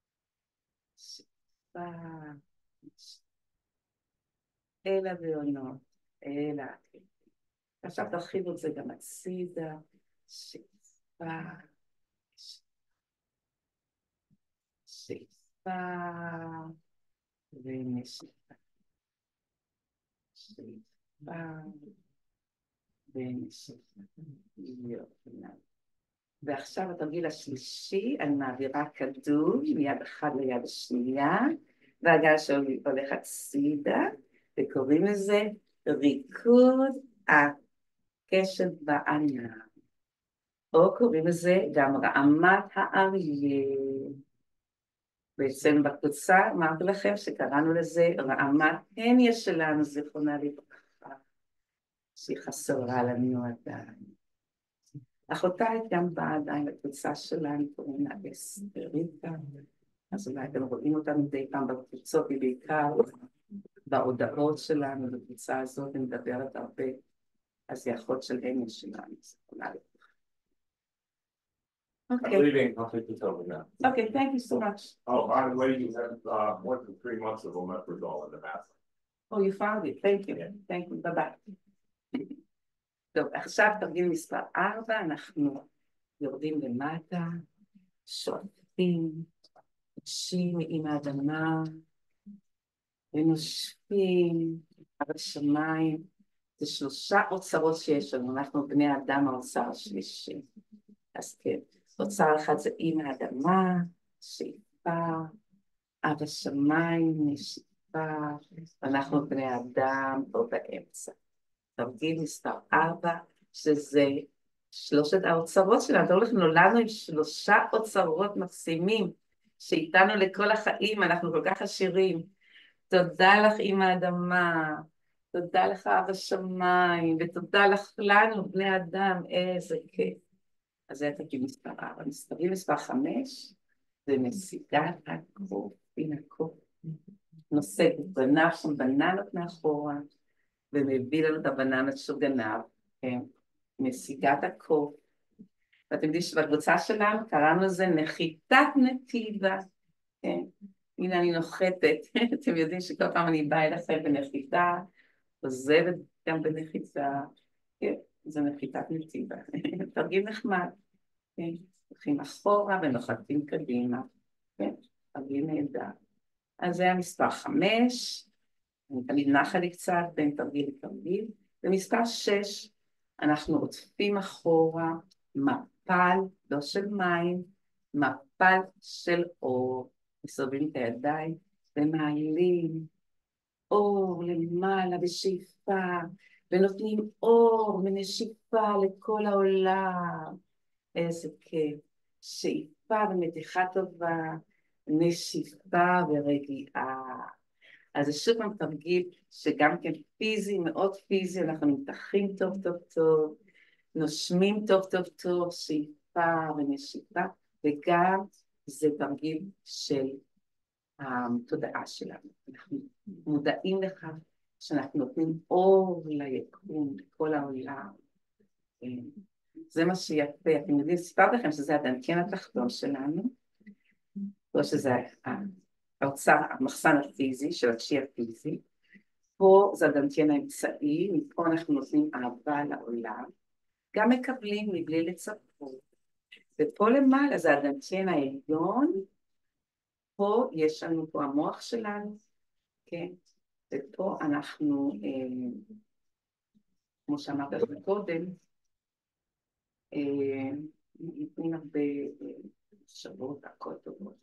שאיפה ונשאר. אלה בעונות, אלה. עכשיו תרחיבו את זה גם הצידה, שאיפה, שאיפה ונשיפה, שאיפה ונשיפה. ועכשיו התרגיל השלישי, אני מעבירה כדור מיד אחד ליד השנייה, והגל שלי הולך הצידה, וקוראים לזה ריקוד הקשב בענן, או קוראים לזה גם רעמת האריה. בעצם בקבוצה אמרתי לכם שקראנו לזה רעמת הניה שלנו, זיכרונה לברכה, שהיא חסרה לנו עדיין. אחותיי גם באה עדיין לקבוצה שלנו, קוראים לה אסתריטה, אז אולי אתם רואים אותה מדי פעם בקבוצות, היא בעיקר בהודעות שלנו, בקבוצה הזאת היא מדברת הרבה, אז היא אחות של הניה שלנו, זיכרונה לברכה. I'm leaving. I'll take this over now. Okay, thank you so much. Oh, by the way, you have 1 to 3 months of omeprazole in the mask. Oh, you found it. Thank you. Yeah. Thank you. Bye-bye. טוב, עכשיו תרגיל מספר 4, אנחנו יורדים למטה, שואפים, נושמים עם האדמה, ונושפים על השמיים. זה 3 אוצרות שיש לנו, אנחנו בני האדם האוצר השלישי. אז כן, אוצר אחד זה עם האדמה, שאיפה, עד השמיים, נשיפה, ואנחנו בני האדם פה באמצע. תרגיל מספר 4, שזה 3 האוצרות שלנו. אנחנו נולדנו עם 3 אוצרות מקסימים, שאיתנו לכל החיים, אנחנו כל כך עשירים. תודה לך עם האדמה, תודה לך אב השמיים, ותודה לך לנו, בני אדם, איזה כיף. אז זה תרגיל מספר 4. תרגיל מספר 5, זה נסיגת הקוף, הנה הקוף. נושא גנב שם בננות מאחורה, ומביא לנו את הבננות שהוא גנב, כן? נסיגת הקוף. ואתם יודעים שבקבוצה שלנו קראנו לזה נחיתת נתיבה, כן? הנה אני נוחתת, אתם יודעים שכל פעם אני באה אליכם בנחיתה, עוזבת גם בנחיתה, כן? זה נחיתת נתיבה. תרגיל נחמד, כן? הולכים אחורה ונוחתים קדימה, כן? תרגיל נהדר. אז זה המספר 5, אני תמיד נחה לי קצת בין תרגיל לתרגיל, במספר 6 אנחנו עוטפים אחורה מפל, לא של מים, מפל של אור. מסובבים את הידיים ומעלים אור למעלה בשאיפה, ונותנים אור ונשיפה לכל העולם. איזה כיף. שאיפה ומתיחה טובה, נשיפה ורגיעה. אז זה שוב פעם תרגיל שגם כן פיזי, מאוד פיזי, אנחנו מתחים טוב טוב טוב, נושמים טוב טוב טוב, שאיפה ונשיפה, וגם זה תרגיל של התודעה שלנו. אנחנו מודעים לכך שאנחנו נותנים אור ליקום, לכל העולם. זה מה שיפה. אתם יודעים, סיפרתי לכם שזה הדנקן התחתון שלנו, או שזה האוצר, המחסן הפיזי של הצ'י הפיזי. פה זה הדנקן האמצעי, מפה אנחנו נותנים אהבה לעולם, גם מקבלים מבלי לצפות. ופה למעלה זה הדנקן העליון, פה יש לנו פה המוח שלנו, כן? ופה אנחנו, כמו שאמרת לכם קודם, נותנים הרבה שבועות, הכל טובות.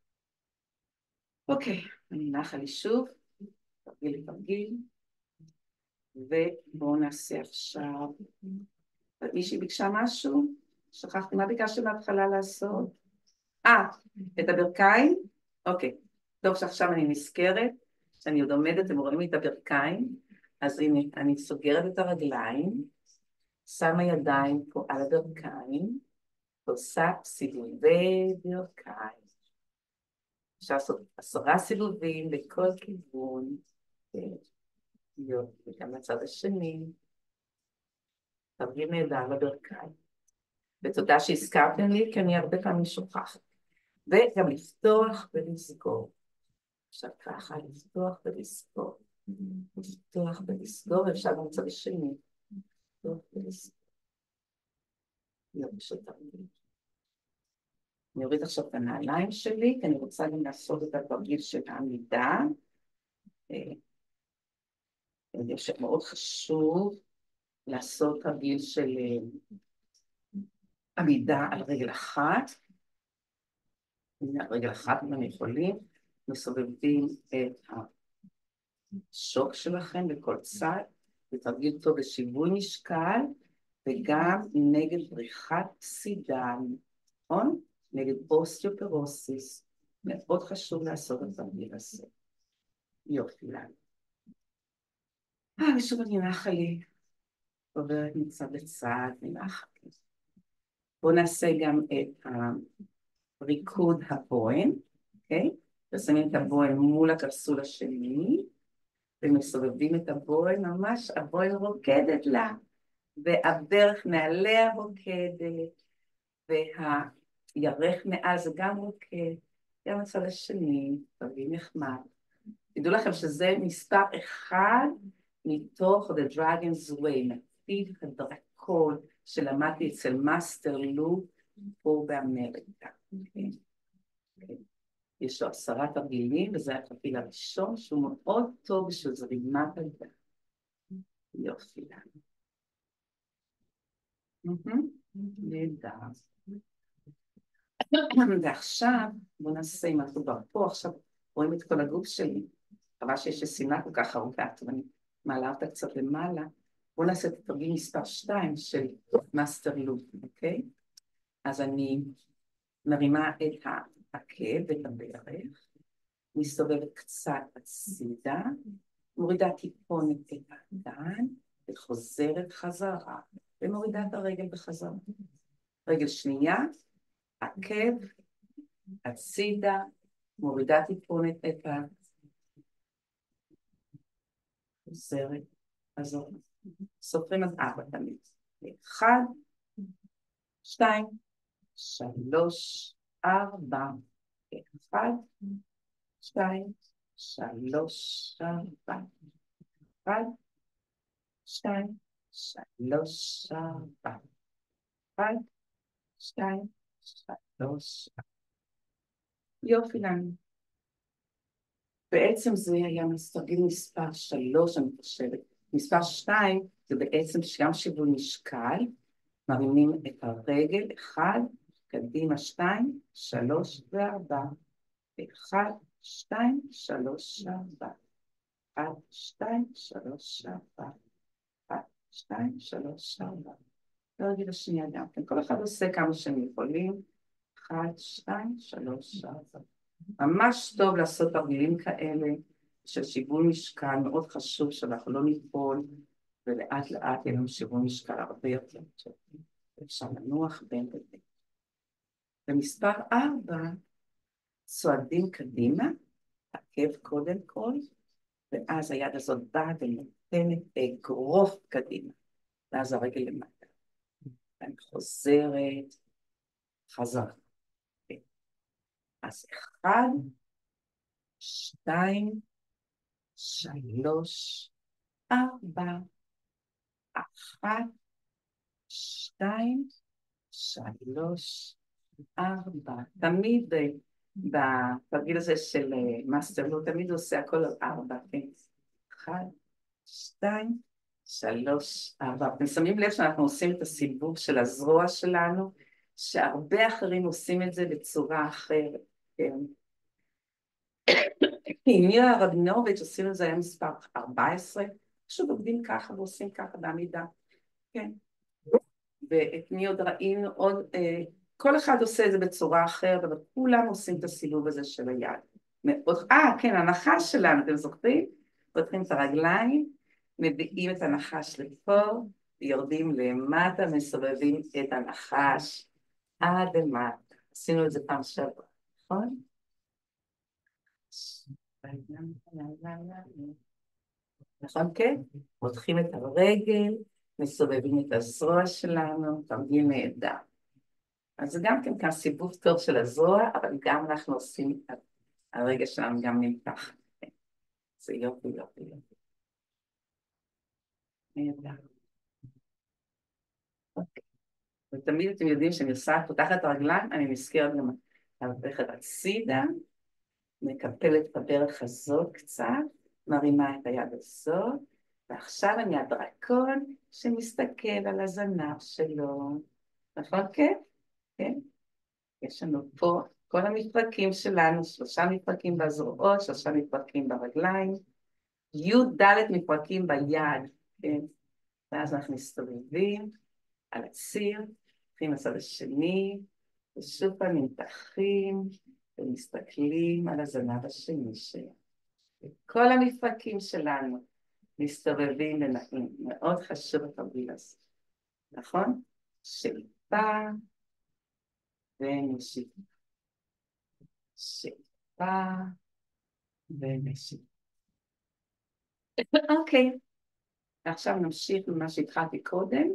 אוקיי, אני נחה לי שוב, תרגיל, ובואו נעשה עכשיו, מישהי ביקשה משהו? שכחתי, מה ביקשתי בהתחלה לעשות? את הברכיים? אוקיי, טוב שעכשיו אני נזכרת, שאני עוד עומדת, אתם רואים את הברכיים, אז הנה, אני סוגרת את הרגליים, שמה ידיים פה על הברכיים, עושה סיבובי ברכיים. אפשר לעשות 10 סיבובים בכל כיוון, וגם לצד השני, תרגיל נהדר לברכיים. ותודה שהזכרתם לי, כי אני הרבה פעמים שוכחת. וגם לפתוח ולסגור. עכשיו ככה, לפתוח ולסגור. לפתוח ולסגור, ואפשר גם לצד השני. לפתוח ולסגור. אני אוריד עכשיו את הנעליים שלי, כי אני רוצה גם לעשות את התרגיל של העמידה. מאוד חשוב לעשות תרגיל של עמידה על רגל אחת. הנה על רגל אחת, אם אני יכולים, מסובבים את השוק שלכם בכל צד, זה תרגיל טוב לשיווי משקל, וגם נגד בריחת סידן, נכון? נגד אוסטיופרוסיס, מאוד חשוב לעשות את התרגיל הזה. יופי לנו. ושוב אני נחה לי, עוברת מצד לצד, נחה לי. בואו נעשה גם את ריקוד הבוהן, אוקיי? ושמים את הבוהן מול הקרסול השני, ומסובבים את הבוהן, ממש הבוהן רוקדת לה, והברך מעליה רוקדת, והירך מעל זה גם רוקד, גם הצד השני, תביא נחמד. תדעו לכם שזה מספר 1 מתוך The Dragon's Way, נתיב הדרקון שלמדתי אצל מאסטר לו פה באמריקה. יש לו 10 תרגילים, וזה התרגיל הראשון שהוא מאוד טוב בשביל זרימת הדם. יופי לנו. נהדר. ועכשיו בואו נעשה אם אנחנו כבר פה, עכשיו רואים את כל הגוף שלי, חבל שיש לסינה כל כך ארוכה, ואני מעלה אותה קצת למעלה. בואו נעשה את התרגיל מספר 2 של מאסטר לו, אוקיי? אז אני מרימה את העקב ואת הברך, מסתובבת קצת הצידה, מורידה טיפונת את האגן, וחוזרת חזרה, ומורידה את הרגל בחזרה. רגל שנייה, עקב, הצידה, מורידה טיפונת את האגן, חוזרת, חזרה. סופרים אז 4 תמיד. 1, 2, 3, 4, 1, 2, 3, 4, 1, 2, 3, 4, 1, 2, 3, יופי לנו. בעצם זה היה תרגיל מספר 3, אני חושבת, מספר 2 זה בעצם גם שיווי משקל, מרימים את הרגל 1, קדימה 2, 3 ו4, 1, 2, 3, 4, 1, 2, 3, 4, 1, 2, 3, 4. והרגל השנייה גם כן, כל אחד עושה כמה שהם יכולים, 1, 2, 3, 4. ממש טוב לעשות תרגילים כאלה של שיווי משקל, מאוד חשוב שאנחנו לא ניפול, ולאט לאט יהיה לנו שיווי משקל הרבה יותר טוב. אפשר לנוח בין לבין. במספר 4, צועדים קדימה, עקב קודם כל, ואז היד הזאת באה ונותנת אגרוף קדימה, ואז הרגל למטה. ואני חוזרת, חזרה. אז 1, 2, 3, 4, 1, 2, 3, 4. תמיד בתרגיל הזה של מאסטר לו, תמיד עושה הכל על 4, כן? 1, 2, 3, 4. אתם שמים לב שאנחנו עושים את הסיבוב של הזרוע שלנו, שהרבה אחרים עושים את זה בצורה אחרת, כן? מירה רבינוביץ' עושים את זה היום מספר 14, פשוט עובדים ככה ועושים ככה בעמידה, כן? ואת מי עוד ראינו עוד, כל אחד עושה את זה בצורה אחרת, אבל כולם עושים את הסיבוב הזה של היד. מאוד, כן, הנחש שלנו, אתם זוכרים? פותחים את הרגליים, מביאים את הנחש לפה, יורדים למטה, מסובבים את הנחש עד למטה. עשינו את זה פעם שעברה, נכון? נכון, כן? פותחים את הרגל, מסובבים את הזרוע שלנו, תרגיל נהדר. אז זה גם כן כאן סיבוב טוב של הזרוע, אבל גם אנחנו עושים, הרגל שלנו גם נמתח. זה יופי, יופי, יופי. נהדר. אוקיי. ותמיד אתם יודעים שאני עושה, פותחת הרגליים, אני נזכרת גם הולכת הצידה, מקפלת את הברך הזאת קצת, מרימה את היד הזאת, ועכשיו אני הדרקון שמסתכל על הזנב שלו. נכון, כן? כן? יש לנו פה כל המפרקים שלנו, 3 מפרקים בזרועות, 3 מפרקים ברגליים, י' מפרקים ביד, כן? ואז אנחנו מסתובבים על הציר, הולכים לצד השני, ושוב פעם נמתחים ומסתכלים על הזנב השני שלנו. כל המפרקים שלנו מסתובבים ונעים, מאוד חשוב התרגיל הזה, נכון? שאיפה ונשיפה, שאיפה ונשיפה. אוקיי, עכשיו נמשיך ממה שהתחלתי קודם.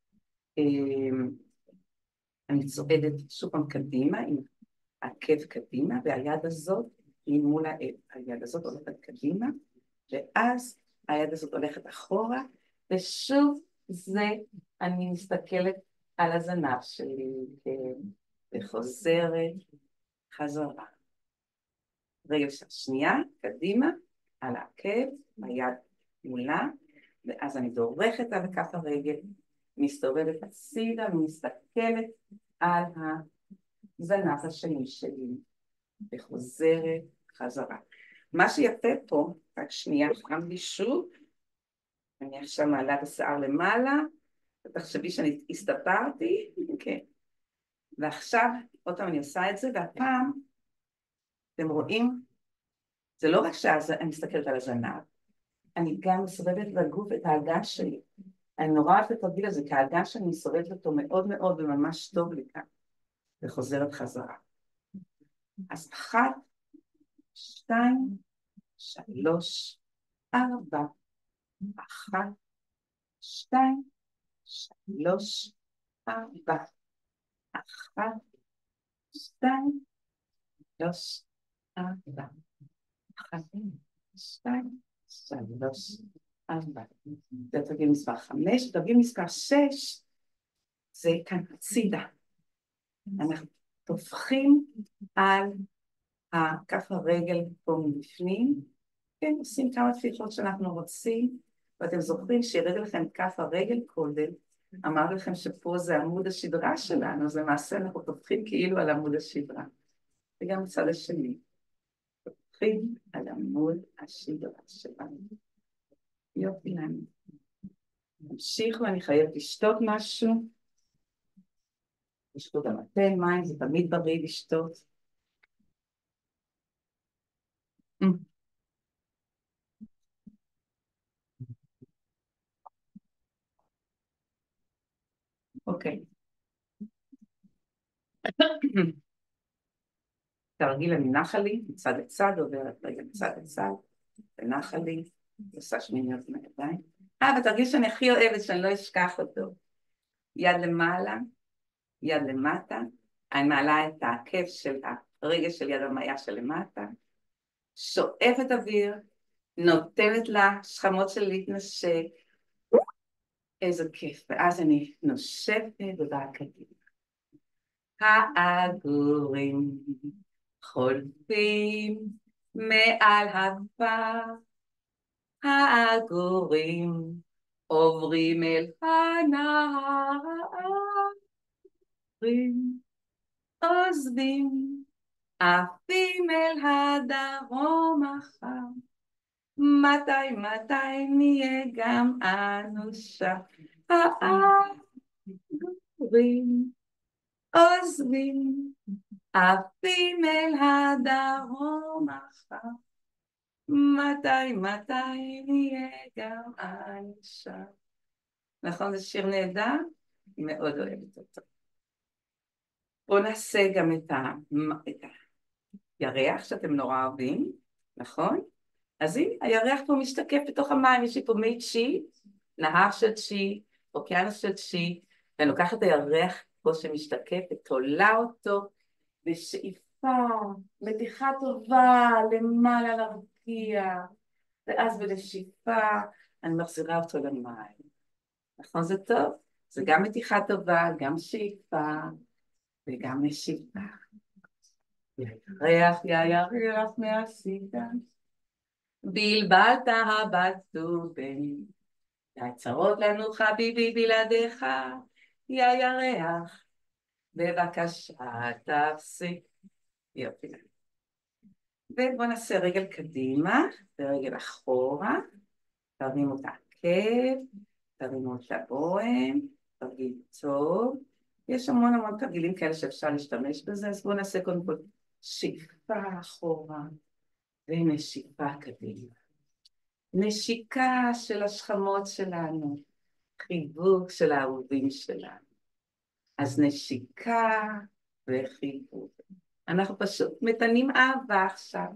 אני צועדת שוב פעם קדימה, עם עקב קדימה, והיד הזאת היא מול היד הזאת הולכת קדימה, ואז היד הזאת הולכת אחורה, ושוב זה אני מסתכלת על הזנב שלי, וחוזרת חזרה. רגל שנייה, קדימה, על העקב, היד מולה, ואז אני דורכת על כף הרגל, מסתובבת הצידה ומסתכלת על הזנב השני שלי, וחוזרת חזרה. מה שיפה פה, רק שנייה, גם לי שוב, אני עכשיו מעלה את השיער למעלה, ותחשבי שאני הסתפרתי, כן. ועכשיו, עוד פעם אני עושה את זה, והפעם, אתם רואים, זה לא רק שאני מסתכלת על הזנב, אני גם מסובבת בגוף את האגן שלי. אני נורא אוהבת את התרגיל הזה, כי האגן שאני מסובבת אותו מאוד מאוד וממש טוב לי כאן, וחוזרת חזרה. אז 1, 2, 3, 4, 1, 2, 3, 4, 1, 2, 3, 4, 1, 2, 3, 4. זה תרגיל מספר 5. תרגיל מספר 6 זה כאן הצידה. אנחנו טופחים על כף הרגל פה מבפנים, כן, עושים כמה טפיחות שאנחנו רוצים, ואתם זוכרים שהראיתי לכם את כף הרגל קודם, אמרתי לכם שפה זה עמוד השדרה שלנו, אז למעשה אנחנו פותחים כאילו על עמוד השדרה. וגם בצד השני. פותחים על עמוד השדרה שלנו. יופי לנו. נמשיך ואני חייבת לשתות משהו. לשתות גם אתם מים, זה תמיד בריא לשתות. אוקיי. תרגיל אני נחה לי, מצד לצד, עוברת רגע מצד לצד, ונחה לי, עושה שמיניות מהידיים. ותרגיל שאני הכי אוהבת, שאני לא אשכח אותו. יד למעלה, יד למטה, אני מעלה את העקב של הרגל של יד המעיה שלמטה, שואפת אוויר, נותנת לה שכמות שלי להתנשק, איזה כיף, ואז אני נושפת ובאה קדימה. העגורים חולפים מעל הפר, העגורים עוברים אל הנהר, עוזבים עפים אל הדרום החם, מתי נהיה גם אנו שם, העגורים עוזבים עפים אל הדרום החם, מתי נהיה גם אנו שם. נכון, זה שיר נהדר? מאוד אוהבת אותו. בואו נעשה גם את הירח שאתם נורא אוהבים, נכון? אז הנה, הירח פה משתקף בתוך המים, יש לי פה מי צ'י, נהר של צ'י, אוקיינוס של צ'י, ואני לוקחת את הירח פה שמשתקף ותולה אותו בשאיפה, מתיחה טובה למעלה לרקיע, ואז בנשיפה אני מחזירה אותו למים. נכון, זה טוב? זה גם מתיחה טובה, גם שאיפה, וגם נשיפה. ירח, ירח מהסידה, בלבלת הבטובין, הצרות לנו חביבי בלעדיך, יא ירח, בבקשה תפסיק. יופי. ובואו נעשה רגל קדימה ורגל אחורה, תרימו את העקב, תרימו את הבוהם, תרגיל טוב. יש המון תרגילים כאלה שאפשר להשתמש בזה, אז בואו נעשה קודם כל שאיפה אחורה ונשיפה קדימה. נשיקה של השכמות שלנו, חיבוק של האהובים שלנו. אז נשיקה וחיבוק. אנחנו פשוט מתנים אהבה עכשיו.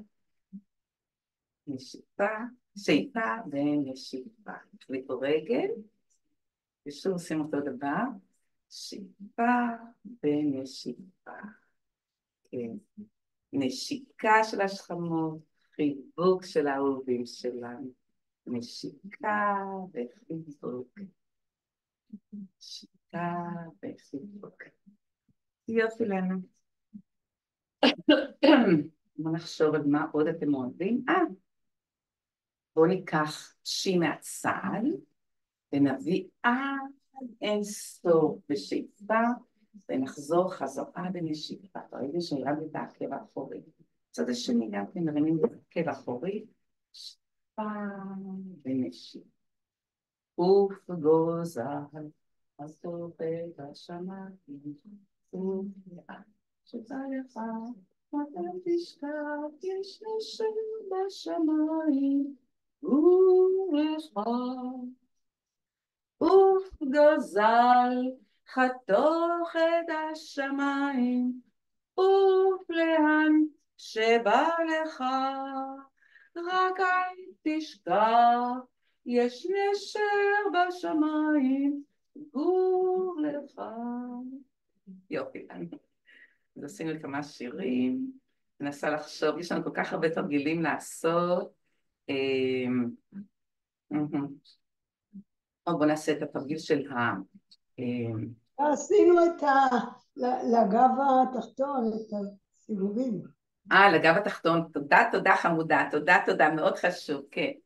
נשיפה, שאיפה ונשיפה. תחליפו רגל, ושוב עושים אותו דבר. שאיפה ונשיפה. כן. נשיקה של השכמות, חיבוק של האהובים שלנו. נשיקה וחיבוק. נשיקה וחיבוק. יופי לנו. בואו נחשוב על מה עוד אתם אוהבים. בואו ניקח שי מהצד ונביא עד אין סוף בשאיפה ונחזור חזרה בנשיפה. ברגע שירד את העקב האחורי. צד השני גם כן מרימים את העקב האחורי. שאיפה ונשיפה. ופגוזל אז תוכל בשמיים ולאט שתא לך ואתה תשכח יש נשר בשמיים ולך ופגוזל חתוך את השמיים ופלאן שבא לך רק אל תשכח יש נשר בשמיים גור לך. יופי, אז עשינו כמה שירים, ננסה לחשוב, יש לנו כל כך הרבה תרגילים לעשות. בואו נעשה את התרגיל של עשינו לגב התחתון, את הסיבובים. לגב התחתון, תודה חמודה, תודה, מאוד חשוב, כן.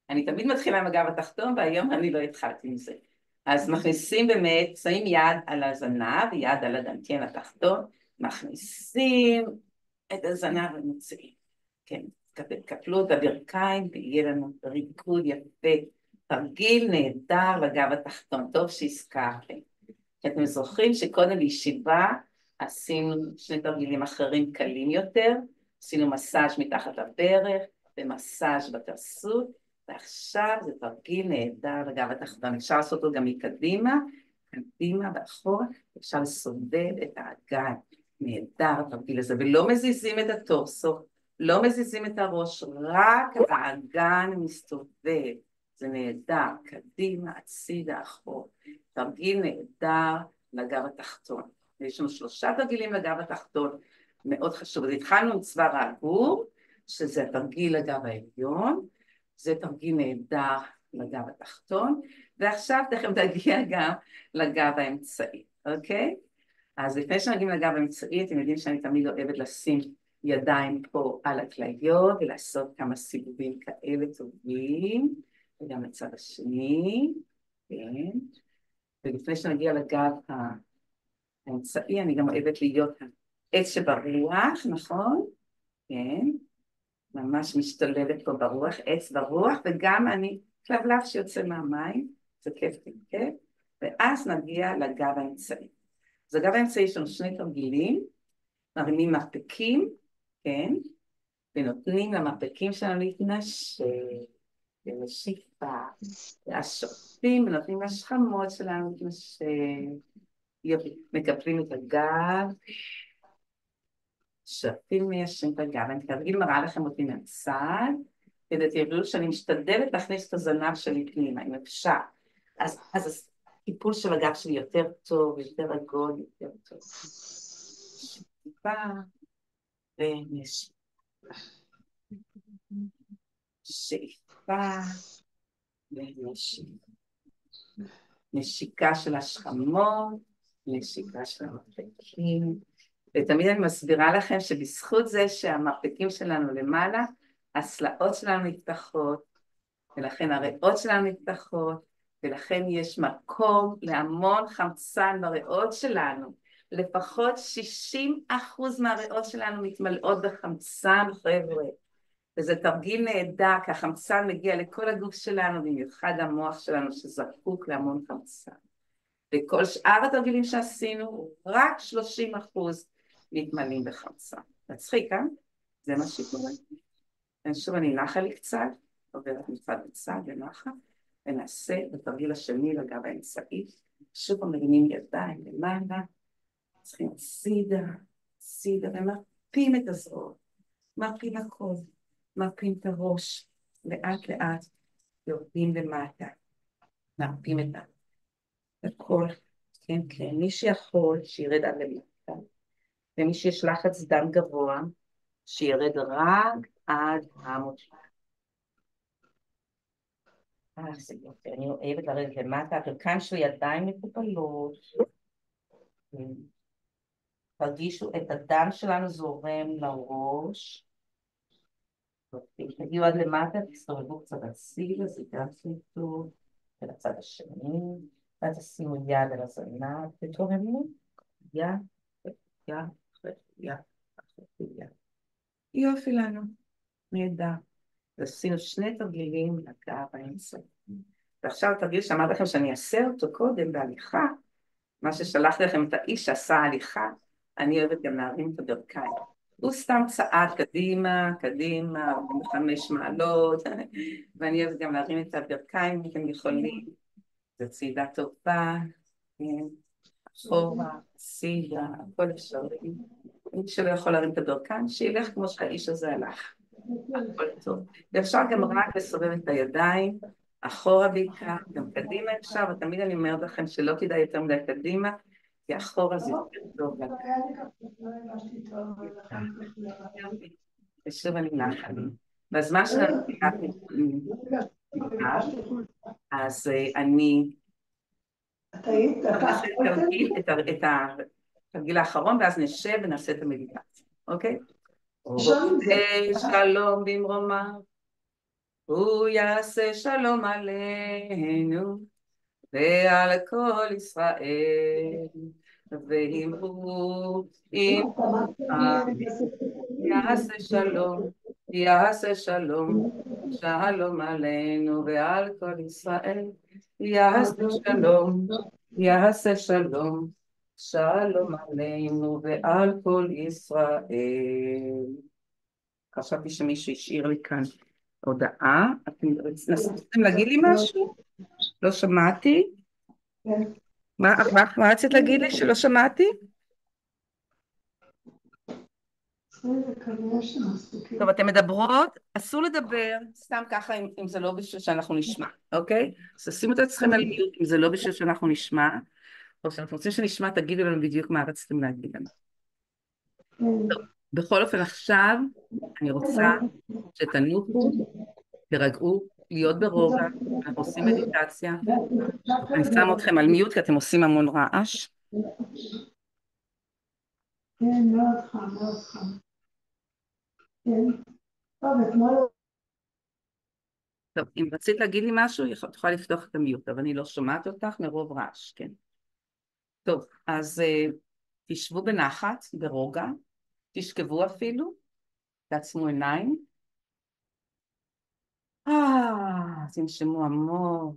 אני תמיד מתחילה עם הגב התחתון, והיום אני לא התחלתי עם זה. אז מכניסים באמת, שמים יד על הזנב, יד על הדנטיין התחתון, מכניסים את הזנב ומוציאים. כן, תקפלו את הברכיים ויהיה לנו ריקוד יפה. תרגיל נהדר לגב התחתון, טוב שהזכרתם. אתם זוכרים שקודם בישיבה עשינו שני תרגילים אחרים קלים יותר, עשינו מסאז' מתחת לברך ומסאז' בתרסות, ועכשיו זה תרגיל נהדר לגב התחתון. אפשר לעשות אותו גם מקדימה, קדימה ואחורה, אפשר לסובב את האגן. נהדר התרגיל הזה, ולא מזיזים את הטורסו, לא מזיזים את הראש, רק האגן מסתובב. זה נהדר, קדימה, הצידה, אחורה. תרגיל נהדר לגב התחתון. יש לנו 3 תרגילים לגב התחתון, מאוד חשוב. אז התחלנו עם צוואר העגור, שזה התרגיל לגב העליון, זה תרגיל נהדר לגב התחתון, ועכשיו תכף תגיע גם לגב האמצעי, אוקיי? אז לפני שנגיעים לגב האמצעי, אתם יודעים שאני תמיד אוהבת לשים ידיים פה על הכליות, ולעשות כמה סיבובים כאלה טובים, וגם לצד השני, כן. ולפני שנגיע לגב האמצעי, אני גם אוהבת להיות העץ שברוח, נכון? כן. ממש משתוללת פה ברוח, עץ ברוח, וגם אני כלבלב שיוצא מהמים, זה כיף, כן? ואז נגיע לגב האמצעי. אז הגב האמצעי יש לנו 2 תרגילים, מרימים מרפקים, כן? ונותנים למרפקים שלנו להתנשק, ונשיפה, והשופטים, ונותנים לשכמות שלנו להתנשק, מקפלים את הגב, שפים מיישרים את הגב, אני תרגיל מראה לכם אותי מהצד, כדי תראו שאני משתדלת להכניס את הזנב שלי פנימה, אם אפשר. אז הטיפול של הגב שלי יותר טוב, יותר עגול, יותר טוב. שטיפה ונשיפה. שאיפה ונשיפה. נשיקה של השכמות, נשיקה של המרפקים. ותמיד אני מסבירה לכם שבזכות זה שהמרפקים שלנו למעלה, הסלעות שלנו נפתחות, ולכן הריאות שלנו נפתחות, ולכן יש מקום להמון חמצן בריאות שלנו. לפחות 60% מהריאות שלנו מתמלאות בחמצן, חבר'ה. וזה תרגיל נהדר, כי החמצן מגיע לכל הגוף שלנו, במיוחד המוח שלנו שזקוק להמון חמצן. וכל שאר התרגילים שעשינו, רק 30% מתמלאים בחמצן. מצחיק, אה? זה מה שקורה. שוב אני נחה לי קצת, עוברת מצד לצד ונחה, ונעשה בתרגיל השני לגב האמצעי, שוב מרימים ידיים למעלה, צריכים צידה, צידה, ומרפים את הזרועות, מרפים הכל, מרפים את הראש, לאט לאט יורדים למטה, מרפים את הכל, כן, כן, מי שיכול שירד עד למטה, ומי שיש לחץ דם גבוה, שירד רק עד המותק. זה יופי, אני אוהבת לרדת למטה, הברכיים שלי ידיים מקופלות. תרגישו את הדם שלנו זורם לראש. תגיעו עד למטה, תסתובבו קצת הצידה, זה גם טוב, ולצד השני, ואז תשימו יד על הזנב, ותורמו, יד, יד, יד, יד. יופי לנו, נהדר. ועשינו 2 תרגילים לגב האמצעי. ועכשיו התרגיל שאמרתי לכם שאני אעשה אותו קודם בהליכה, מה ששלחתי לכם את האיש שעשה הליכה, אני אוהבת גם להרים את הברכיים. הוא סתם צעד קדימה, קדימה, 5 מעלות, ואני אוהבת גם להרים את הברכיים, אתם יכולים, זו צעידה טובה, אחורה, צידה, הכל אפשרי. מי שלא יכול להרים את הברכיים, שילך כמו שהאיש הזה הלך. הכל טוב. ואפשר גם רק לסובב את הידיים, אחורה בעיקר, גם קדימה אפשר, ותמיד אני אומרת לכם שלא כדאי יותר מדי קדימה, כי אחורה זה יותר טוב. ושוב אני נחה לי. בזמן שלנו, אז אני אעשה את התרגיל האחרון, ואז נשב ונעשה את המדיטציה, אוקיי? שלום במרומיו, הוא יעשה שלום עלינו ועל כל ישראל, ואמרו אם יעשה שלום, יעשה שלום, שלום עלינו ועל כל ישראל, יעשה שלום, יעשה שלום, שלום עלינו ועל כל ישראל. חשבתי שמישהו השאיר לי כאן הודעה. אתם נסים להגיד לי משהו? לא שמעתי. מה רצית להגיד לי שלא שמעתי? טוב, אתן מדברות, אסור לדבר סתם ככה אם זה לא בשביל שאנחנו נשמע, אוקיי? אז תשימו את עצמכם על מיוט אם זה לא בשביל שאנחנו נשמע, או שאנחנו רוצים שנשמע, תגידו לנו בדיוק מה רציתם להגיד לנו. טוב, בכל אופן עכשיו אני רוצה שתנוחו, תרגעו, להיות ברוגע, אנחנו עושים מדיטציה, אני שם אתכם על מיוט כי אתם עושים המון רעש. כן, מאוד חם, מאוד חם. כן. טוב, אתמול... טוב, אם רצית להגיד לי משהו, את יכולה לפתוח את המיוט, אבל אני לא שומעת אותך מרוב רעש, כן. טוב, אז תשבו בנחת, ברוגע, תשכבו אפילו, תעצמו עיניים. תנשמו עמוק,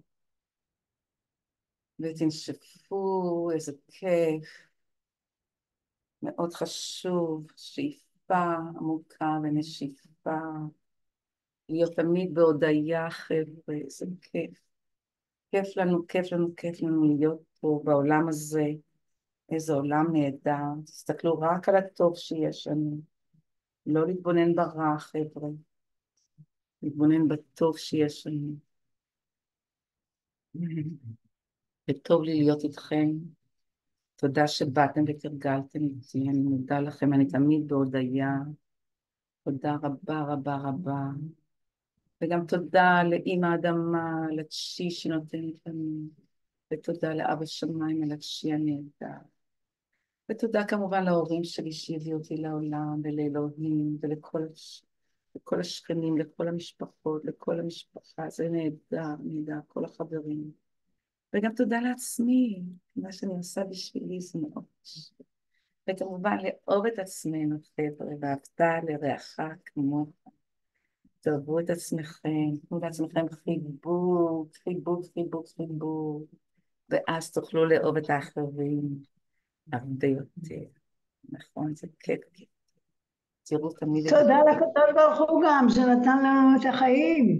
ותנשפו, איזה כיף. מאוד חשוב, שאיפה עמוקה ונשיפה. להיות תמיד בהודיה, חבר'ה, איזה כיף. כיף לנו, כיף לנו, כיף לנו להיות פה בעולם הזה. איזה עולם נהדר. תסתכלו רק על הטוב שיש לנו. לא להתבונן ברע, חבר'ה. להתבונן בטוב שיש לנו. וטוב לי להיות איתכם. תודה שבאתם ותרגלתם איתי. אני מודה לכם. אני תמיד בהודיה. תודה רבה רבה רבה. וגם תודה לאמא האדמה, לצ'י שנותנת לנו. ותודה לאבא שמיים על הצ'י הנהדר. ותודה כמובן להורים שלי שהביאו אותי לעולם, ולאלוהים, לכל השכנים, לכל המשפחות, לכל המשפחה. זה נהדר, נהדר, כל החברים. וגם תודה לעצמי, מה שאני עושה בשבילי זה מאוד. וכמובן לאהוב את עצמנו, חבר'ה, ואהבת לרעך כמוך. תאהבו את עצמכם, תנו לעצמכם חיבוק, חיבוק, חיבוק, חיבוק, ואז תוכלו לאהוב את האחרים הרבה יותר. נכון, זה כיף. תראו תמיד את זה. תודה לקדוש ברוך הוא גם, שנתן לנו את החיים.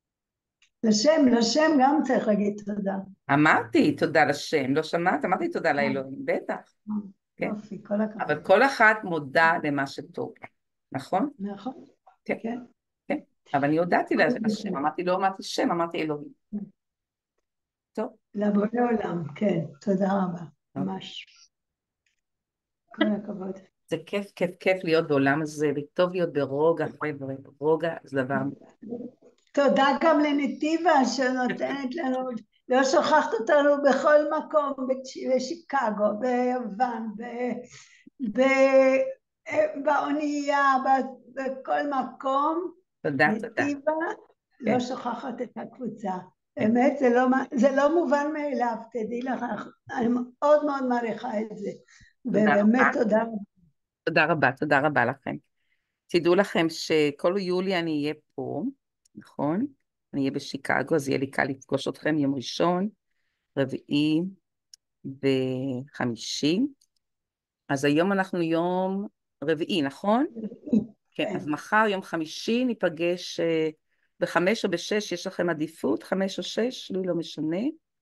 לשם גם צריך להגיד תודה. אמרתי תודה לשם, לא שמעת? אמרתי תודה לאלוהים, בטח. כן. יופי, כל הכבוד. אבל כל אחת מודה למה שטוב, נכון? נכון. כן. כן. כן. אבל אני הודעתי לשם, לא אמרתי שם, אמרתי אלוהים. טוב. לבורא עולם, כן, תודה רבה, ממש. כל הכבוד. זה כיף, כיף, כיף להיות בעולם הזה, וטוב להיות ברוגע, חבר'ה, רוגע זה דבר. תודה גם לנתיבה שנותנת לנו, לא שוכחת אותנו בכל מקום, בשיקגו, ביוון, באונייה, בכל מקום. תודה, נתיבה כן. לא שוכחת את הקבוצה. באמת, זה לא מובן מאליו, תדעי לך, אני מאוד מאוד מעריכה את זה. ובאמת תודה רבה. תודה רבה, תודה רבה לכם. תדעו לכם שכל יולי אני אהיה פה, נכון? אני אהיה בשיקגו, אז יהיה לי קל לפגוש אתכם יום ראשון, רביעי וחמישי. אז היום אנחנו יום רביעי, נכון? כן, אז מחר יום חמישי ניפגש ב5 או ב6, יש לכם עדיפות, 5 או 6, לי לא משנה.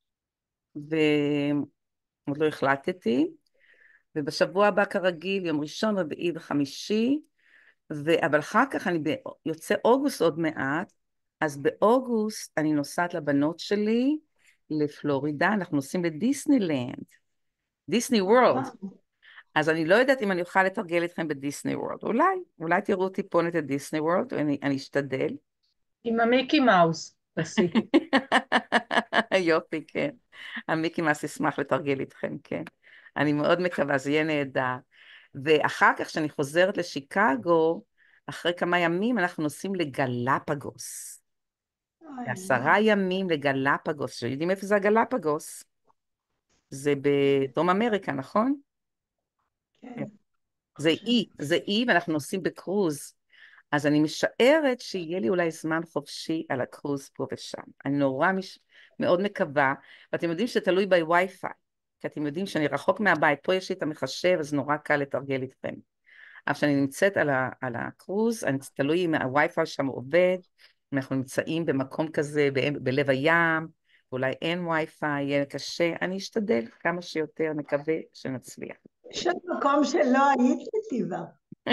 ועוד לא החלטתי. ובשבוע הבא כרגיל, יום ראשון, רביעי וחמישי, אבל אחר כך יוצא אוגוסט עוד מעט, אז באוגוסט אני נוסעת לבנות שלי לפלורידה, אנחנו נוסעים לדיסנילנד, דיסני וורלד, אז אני לא יודעת אם אני אוכל לתרגל אתכם בדיסני וורלד, אולי תראו טיפונת את דיסני וורלד, ואני אשתדל. עם המיקי מאוס, תעשי. יופי, כן. המיקי מאוס ישמח לתרגל איתכם, כן. אני מאוד מקווה, זה יהיה נהדר. ואחר כך, כשאני חוזרת לשיקגו, אחרי כמה ימים אנחנו נוסעים לגלפגוס. ו10 ימים לגלפגוס. יודעים איפה זה הגלפגוס? זה בדרום אמריקה, נכון? כן. זה אי ואנחנו נוסעים בקרוז. אז אני משערת שיהיה לי אולי זמן חופשי על הקרוז פה ושם. אני מאוד מקווה, ואתם יודעים שתלוי בווי-פיי, כי אתם יודעים שאני רחוק מהבית, פה יש לי את המחשב, אז נורא קל לתרגל איתכם. אבל כשאני נמצאת על הקרוז, אני תלוי אם הווי-פיי שם עובד, אם אנחנו נמצאים במקום כזה, בלב הים, ואולי אין וי-פיי, יהיה קשה, אני אשתדל כמה שיותר, נקווה שנצליח. יש מקום שלא היית לטבעה.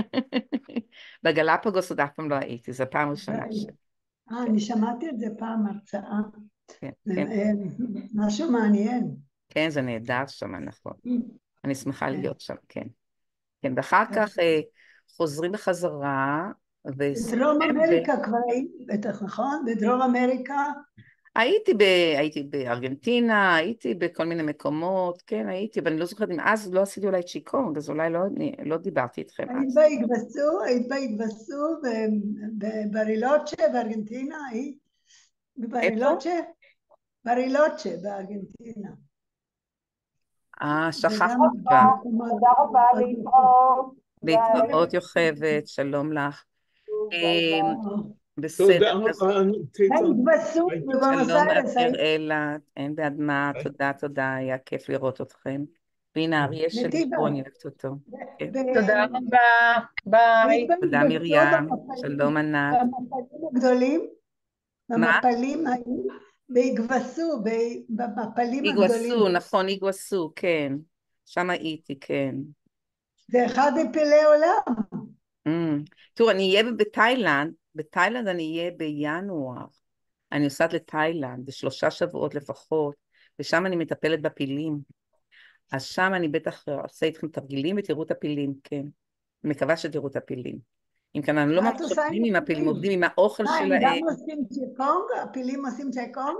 בגלפגוס עוד אף פעם לא הייתי, זו פעם ראשונה שלי. אני שמעתי את זה פעם, הרצאה. כן, כן. משהו מעניין. כן, זה נהדר שם, נכון. אני שמחה להיות שם, כן. כן, ואחר כך חוזרים בחזרה. בדרום אמריקה כבר היית, בטח, נכון? בדרום אמריקה? הייתי בארגנטינה, הייתי בכל מיני מקומות, כן, הייתי, אבל אני לא זוכרת אם אז לא עשיתי אולי צ'יקונג, אז אולי לא דיברתי איתכם אז. היית באיגווסו, בברילוצ'ה בארגנטינה, היית? בברילוצ'ה? ברילוצ'ה בארגנטינה. שכחתי כבר. תודה רבה, להתראות. להתראות יוכבת, שלום לך. תודה בסדר. רבה. באיגווסו ובמוס שלום איירס. אראלה, אין בעד מה, תודה, היה כיף לראות אתכם. והנה אריה שלי פה, אני אוהבת אותו. תודה רבה, ביי. תודה מרים, שלום ענת. במפלים הגדולים, במפלים היו, באיגווסו, במפלים הגדולים. איגווסו, נכון, איגווסו, כן. שם הייתי, כן. זה אחד מפלאי עולם. תראו, אני אהיה בתאילנד אני אהיה בינואר. אני נוסעת לתאילנד, ב3 שבועות לפחות, ושם אני מטפלת בפילים. אז שם אני בטח אעשה איתכם תרגילים ותראו את הפילים, כן. אני מקווה שתראו את הפילים. אם כאן אני לא ממש עובדים עם הפילים, עובדים עם האוכל שלהם. הם גם עושים צ'קונג? הפילים עושים צ'קונג?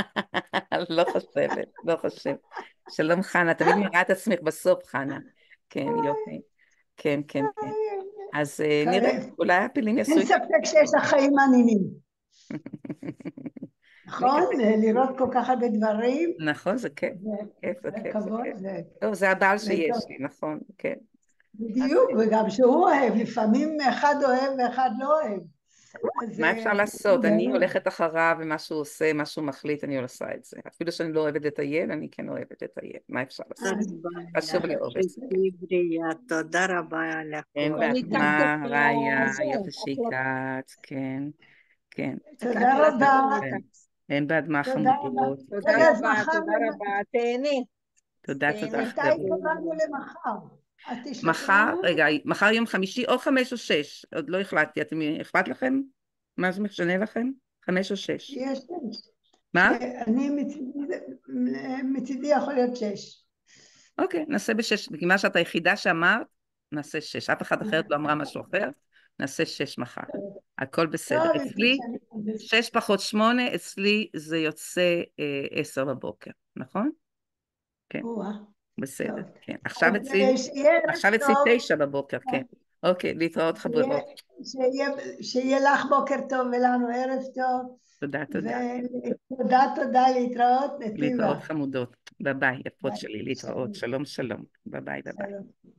לא חושב. שלום חנה, תמיד נראה את עצמך בסוף חנה. כן, יופי. כן. אז נראה, אולי הפילים יעשו... אין ספק שיש לך חיים מעניינים. נכון? לראות כל כך הרבה דברים. נכון, זה כיף. זה כבוד. טוב, זה הבעל שיש לי, נכון, כן. בדיוק, וגם שהוא אוהב, לפעמים אחד אוהב ואחד לא אוהב. מה אפשר לעשות? אני הולכת אחריו ומה שהוא עושה, מה שהוא מחליט, אני עושה את זה. אפילו שאני לא אוהבת לטייל, אני כן אוהבת לטייל. מה אפשר לעשות? חשוב לאהוב את זה. תודה רבה לך. אין בעד מה, ראיה, יופי שהגעת, כן. תודה רבה. אין בעד מה חמודות. תודה רבה, תהני. תודה. מתי קבענו למחר? מחר יום חמישי, או 5 או 6, עוד לא החלטתי, אתם אכפת לכם? מה זה משנה לכם? 5 או 6? יש 6. מה? אני מצידי יכול להיות 6. אוקיי, נעשה ב6, בגלל שאת היחידה שאמרת, נעשה 6, אף אחד אחרת לא אמרה משהו אחר, נעשה 6 מחר, הכל בסדר. אצלי, 6 פחות 8, אצלי זה יוצא 10 בבוקר, נכון? כן. בסדר, כן. עכשיו אצלי 9 בבוקר, כן. אוקיי, להתראות חברות. שיהיה לך בוקר טוב ולנו ערב טוב. תודה. תודה, להתראות, נתיבה. להתראות חמודות. ביי, יפות שלי, להתראות. שלום. ביי.